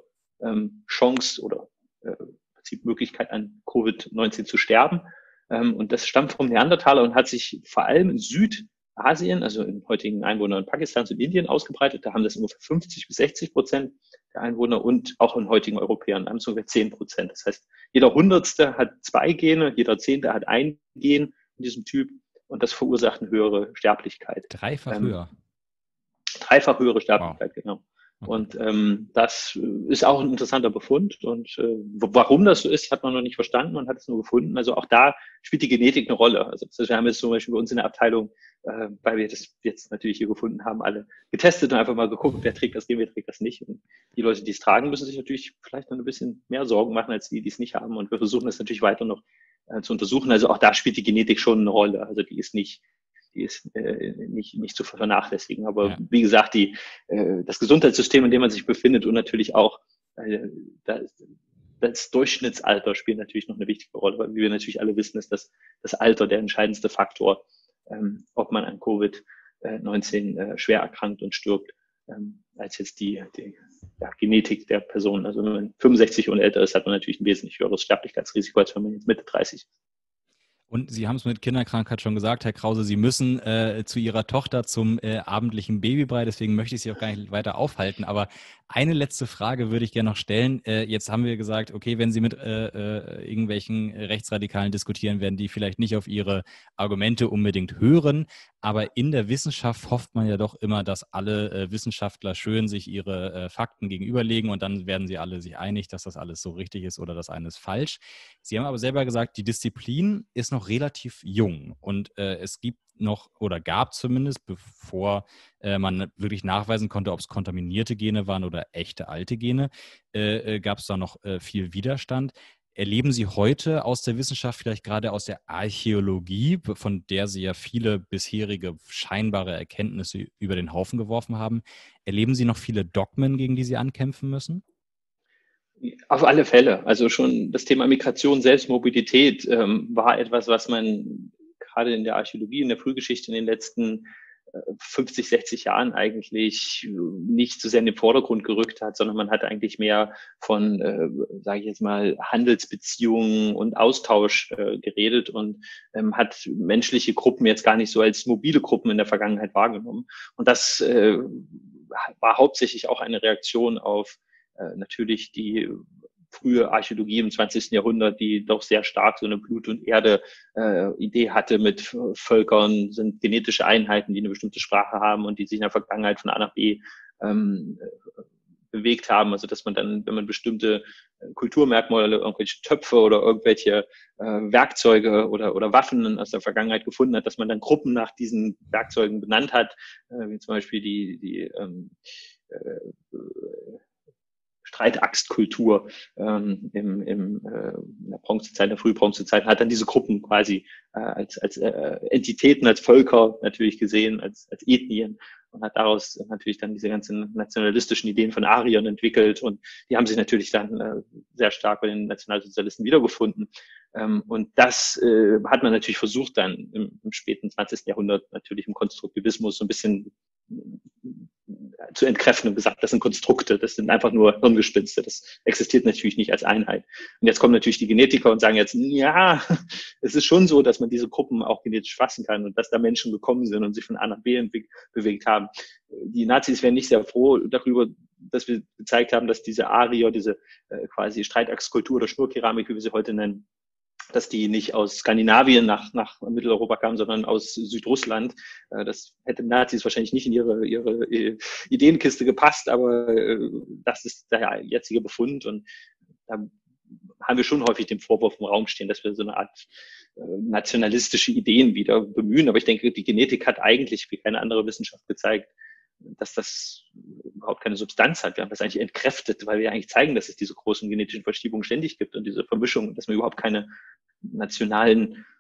Chance oder im Prinzip Möglichkeit, an Covid neunzehn zu sterben. Und das stammt vom Neandertaler und hat sich vor allem in Südasien, also in heutigen Einwohnern Pakistans und Indien ausgebreitet. Da haben das ungefähr fünfzig bis sechzig Prozent der Einwohner und auch in heutigen Europäern haben es ungefähr zehn Prozent. Das heißt, jeder Hundertste hat zwei Gene, jeder Zehnte hat ein Gen in diesem Typ und das verursacht eine höhere Sterblichkeit. Dreifach ähm, höher. Dreifach höhere Sterblichkeit, wow. Genau. Okay. Und ähm, das ist auch ein interessanter Befund. Und äh, warum das so ist, hat man noch nicht verstanden. Man hat es nur gefunden. Also auch da spielt die Genetik eine Rolle. Also das heißt, wir haben jetzt zum Beispiel bei uns in der Abteilung, äh, weil wir das jetzt natürlich hier gefunden haben, alle getestet und einfach mal geguckt, wer trägt das Gen, wer trägt das nicht. Und die Leute, die es tragen, müssen sich natürlich vielleicht noch ein bisschen mehr Sorgen machen, als die, die es nicht haben. Und wir versuchen das natürlich weiter noch äh, zu untersuchen. Also auch da spielt die Genetik schon eine Rolle. Also die ist nicht die ist äh, nicht, nicht zu vernachlässigen. Aber ja. Wie gesagt, die, äh, das Gesundheitssystem, in dem man sich befindet und natürlich auch äh, das, das Durchschnittsalter spielt natürlich noch eine wichtige Rolle, weil wie wir natürlich alle wissen, ist das, das Alter der entscheidendste Faktor, ähm, ob man an Covid neunzehn äh, schwer erkrankt und stirbt, ähm, als jetzt die, die ja, Genetik der Person. Also wenn man fünfundsechzig und älter ist, hat man natürlich ein wesentlich höheres Sterblichkeitsrisiko, als wenn man jetzt Mitte dreißig ist. Und Sie haben es mit Kinderkrankheit schon gesagt, Herr Krause, Sie müssen äh, zu Ihrer Tochter zum äh, abendlichen Babybrei, deswegen möchte ich Sie auch gar nicht weiter aufhalten. Aber eine letzte Frage würde ich gerne noch stellen. Äh, jetzt haben wir gesagt, okay, wenn Sie mit äh, äh, irgendwelchen Rechtsradikalen diskutieren, werden die vielleicht nicht auf Ihre Argumente unbedingt hören. Aber in der Wissenschaft hofft man ja doch immer, dass alle äh, Wissenschaftler schön sich ihre äh, Fakten gegenüberlegen und dann werden sie alle sich einig, dass das alles so richtig ist oder das eine ist falsch. Sie haben aber selber gesagt, die Disziplin ist noch relativ jung und äh, es gibt noch oder gab zumindest, bevor äh, man wirklich nachweisen konnte, ob es kontaminierte Gene waren oder echte alte Gene, äh, äh, gab es da noch äh, viel Widerstand. Erleben Sie heute aus der Wissenschaft, vielleicht gerade aus der Archäologie, von der Sie ja viele bisherige scheinbare Erkenntnisse über den Haufen geworfen haben, erleben Sie noch viele Dogmen, gegen die Sie ankämpfen müssen? Auf alle Fälle. Also schon das Thema Migration, Selbstmobilität ähm, war etwas, was man gerade in der Archäologie, in der Frühgeschichte in den letzten fünfzig, sechzig Jahren eigentlich nicht so sehr in den Vordergrund gerückt hat, sondern man hat eigentlich mehr von, äh, sage ich jetzt mal, Handelsbeziehungen und Austausch äh, geredet und ähm, hat menschliche Gruppen jetzt gar nicht so als mobile Gruppen in der Vergangenheit wahrgenommen. Und das äh, war hauptsächlich auch eine Reaktion auf äh, natürlich die frühe Archäologie im zwanzigsten Jahrhundert, die doch sehr stark so eine Blut- und Erde-Idee äh, hatte mit Völkern, sind genetische Einheiten, die eine bestimmte Sprache haben und die sich in der Vergangenheit von A nach B ähm, bewegt haben. Also dass man dann, wenn man bestimmte Kulturmerkmale, irgendwelche Töpfe oder irgendwelche äh, Werkzeuge oder, oder Waffen aus der Vergangenheit gefunden hat, dass man dann Gruppen nach diesen Werkzeugen benannt hat, äh, wie zum Beispiel die, die ähm, äh, Streitaxtkultur ähm, im, im, äh, in der Bronzezeit, in der Frühbronzezeit, hat dann diese Gruppen quasi äh, als, als äh, Entitäten, als Völker natürlich gesehen, als, als Ethnien und hat daraus natürlich dann diese ganzen nationalistischen Ideen von Ariern entwickelt und die haben sich natürlich dann äh, sehr stark bei den Nationalsozialisten wiedergefunden. Ähm, und das äh, hat man natürlich versucht dann im, im späten zwanzigsten Jahrhundert natürlich im Konstruktivismus so ein bisschen zu entkräften und gesagt, das sind Konstrukte, das sind einfach nur Hirngespinste, das existiert natürlich nicht als Einheit. Und jetzt kommen natürlich die Genetiker und sagen jetzt, ja, es ist schon so, dass man diese Gruppen auch genetisch fassen kann und dass da Menschen gekommen sind und sich von A nach B bewegt haben. Die Nazis wären nicht sehr froh darüber, dass wir gezeigt haben, dass diese Arier, diese äh, quasi Streitachskultur oder Schnurkeramik, wie wir sie heute nennen, dass die nicht aus Skandinavien nach, nach Mitteleuropa kamen, sondern aus Südrussland. Das hätte Nazis wahrscheinlich nicht in ihre, ihre Ideenkiste gepasst, aber das ist der jetzige Befund. Und da haben wir schon häufig den Vorwurf im Raum stehen, dass wir so eine Art nationalistische Ideen wieder bemühen. Aber ich denke, die Genetik hat eigentlich wie keine andere Wissenschaft gezeigt, dass das überhaupt keine Substanz hat. Wir haben das eigentlich entkräftet, weil wir eigentlich zeigen, dass es diese großen genetischen Verschiebungen ständig gibt und diese Vermischung, dass man überhaupt keine nationalen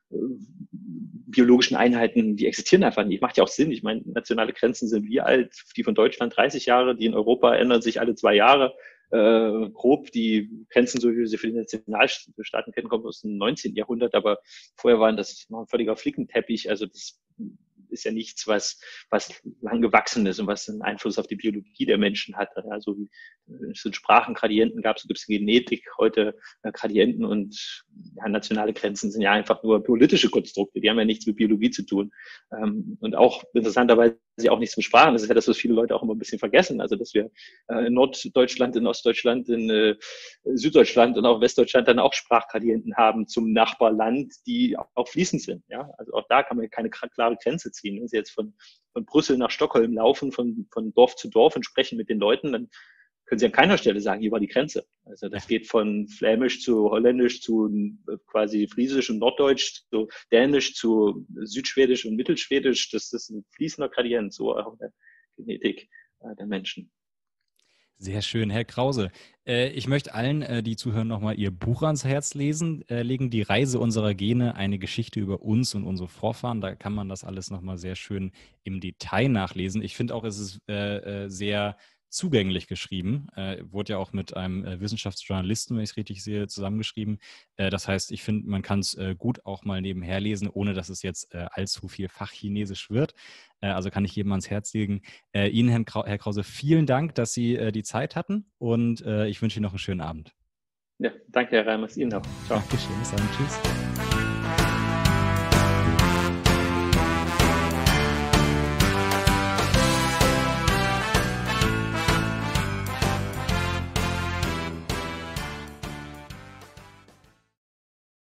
biologischen Einheiten, die existieren einfach nicht. Macht ja auch Sinn. Ich meine, nationale Grenzen sind wie alt? Die von Deutschland dreißig Jahre, die in Europa ändern sich alle zwei Jahre. Äh, grob, die Grenzen, so wie wir sie für die Nationalstaaten kennen, kommen aus dem neunzehnten Jahrhundert, aber vorher waren das noch ein völliger Flickenteppich. Also das ist ja nichts, was, was lang gewachsen ist und was einen Einfluss auf die Biologie der Menschen hat. Also es sind Sprachengradienten gab, so gibt es Genetik heute äh, Gradienten und ja, nationale Grenzen sind ja einfach nur politische Konstrukte, die haben ja nichts mit Biologie zu tun. Ähm, und auch interessanterweise auch nichts mit Sprachen. Das ist ja das, was viele Leute auch immer ein bisschen vergessen. Also dass wir äh, in Norddeutschland, in Ostdeutschland, in äh, Süddeutschland und auch Westdeutschland dann auch Sprachgradienten haben zum Nachbarland, die auch fließend sind. Ja, also auch da kann man keine klare Grenze ziehen. Wenn Sie jetzt von, von Brüssel nach Stockholm laufen, von, von Dorf zu Dorf und sprechen mit den Leuten, dann können Sie an keiner Stelle sagen, hier war die Grenze. Also das geht von Flämisch zu Holländisch zu quasi Friesisch und Norddeutsch zu Dänisch zu Südschwedisch und Mittelschwedisch. Das ist ein fließender Gradient, so auch in der Genetik der Menschen. Sehr schön, Herr Krause. Äh, ich möchte allen, äh, die zuhören, nochmal Ihr Buch ans Herz lesen, äh, legen Die Reise unserer Gene, eine Geschichte über uns und unsere Vorfahren. Da kann man das alles nochmal sehr schön im Detail nachlesen. Ich finde auch, es ist äh, sehr zugänglich geschrieben. Äh, wurde ja auch mit einem äh, Wissenschaftsjournalisten, wenn ich es richtig sehe, zusammengeschrieben. Äh, das heißt, ich finde, man kann es äh, gut auch mal nebenher lesen, ohne dass es jetzt äh, allzu viel Fachchinesisch wird. Äh, also kann ich jedem ans Herz legen. Äh, Ihnen, Herr, Krau- Herr Krause, vielen Dank, dass Sie äh, die Zeit hatten und äh, ich wünsche Ihnen noch einen schönen Abend. Ja, danke, Herr Reimers. Ihnen auch. Ciao. Dankeschön. Bis dann. Tschüss.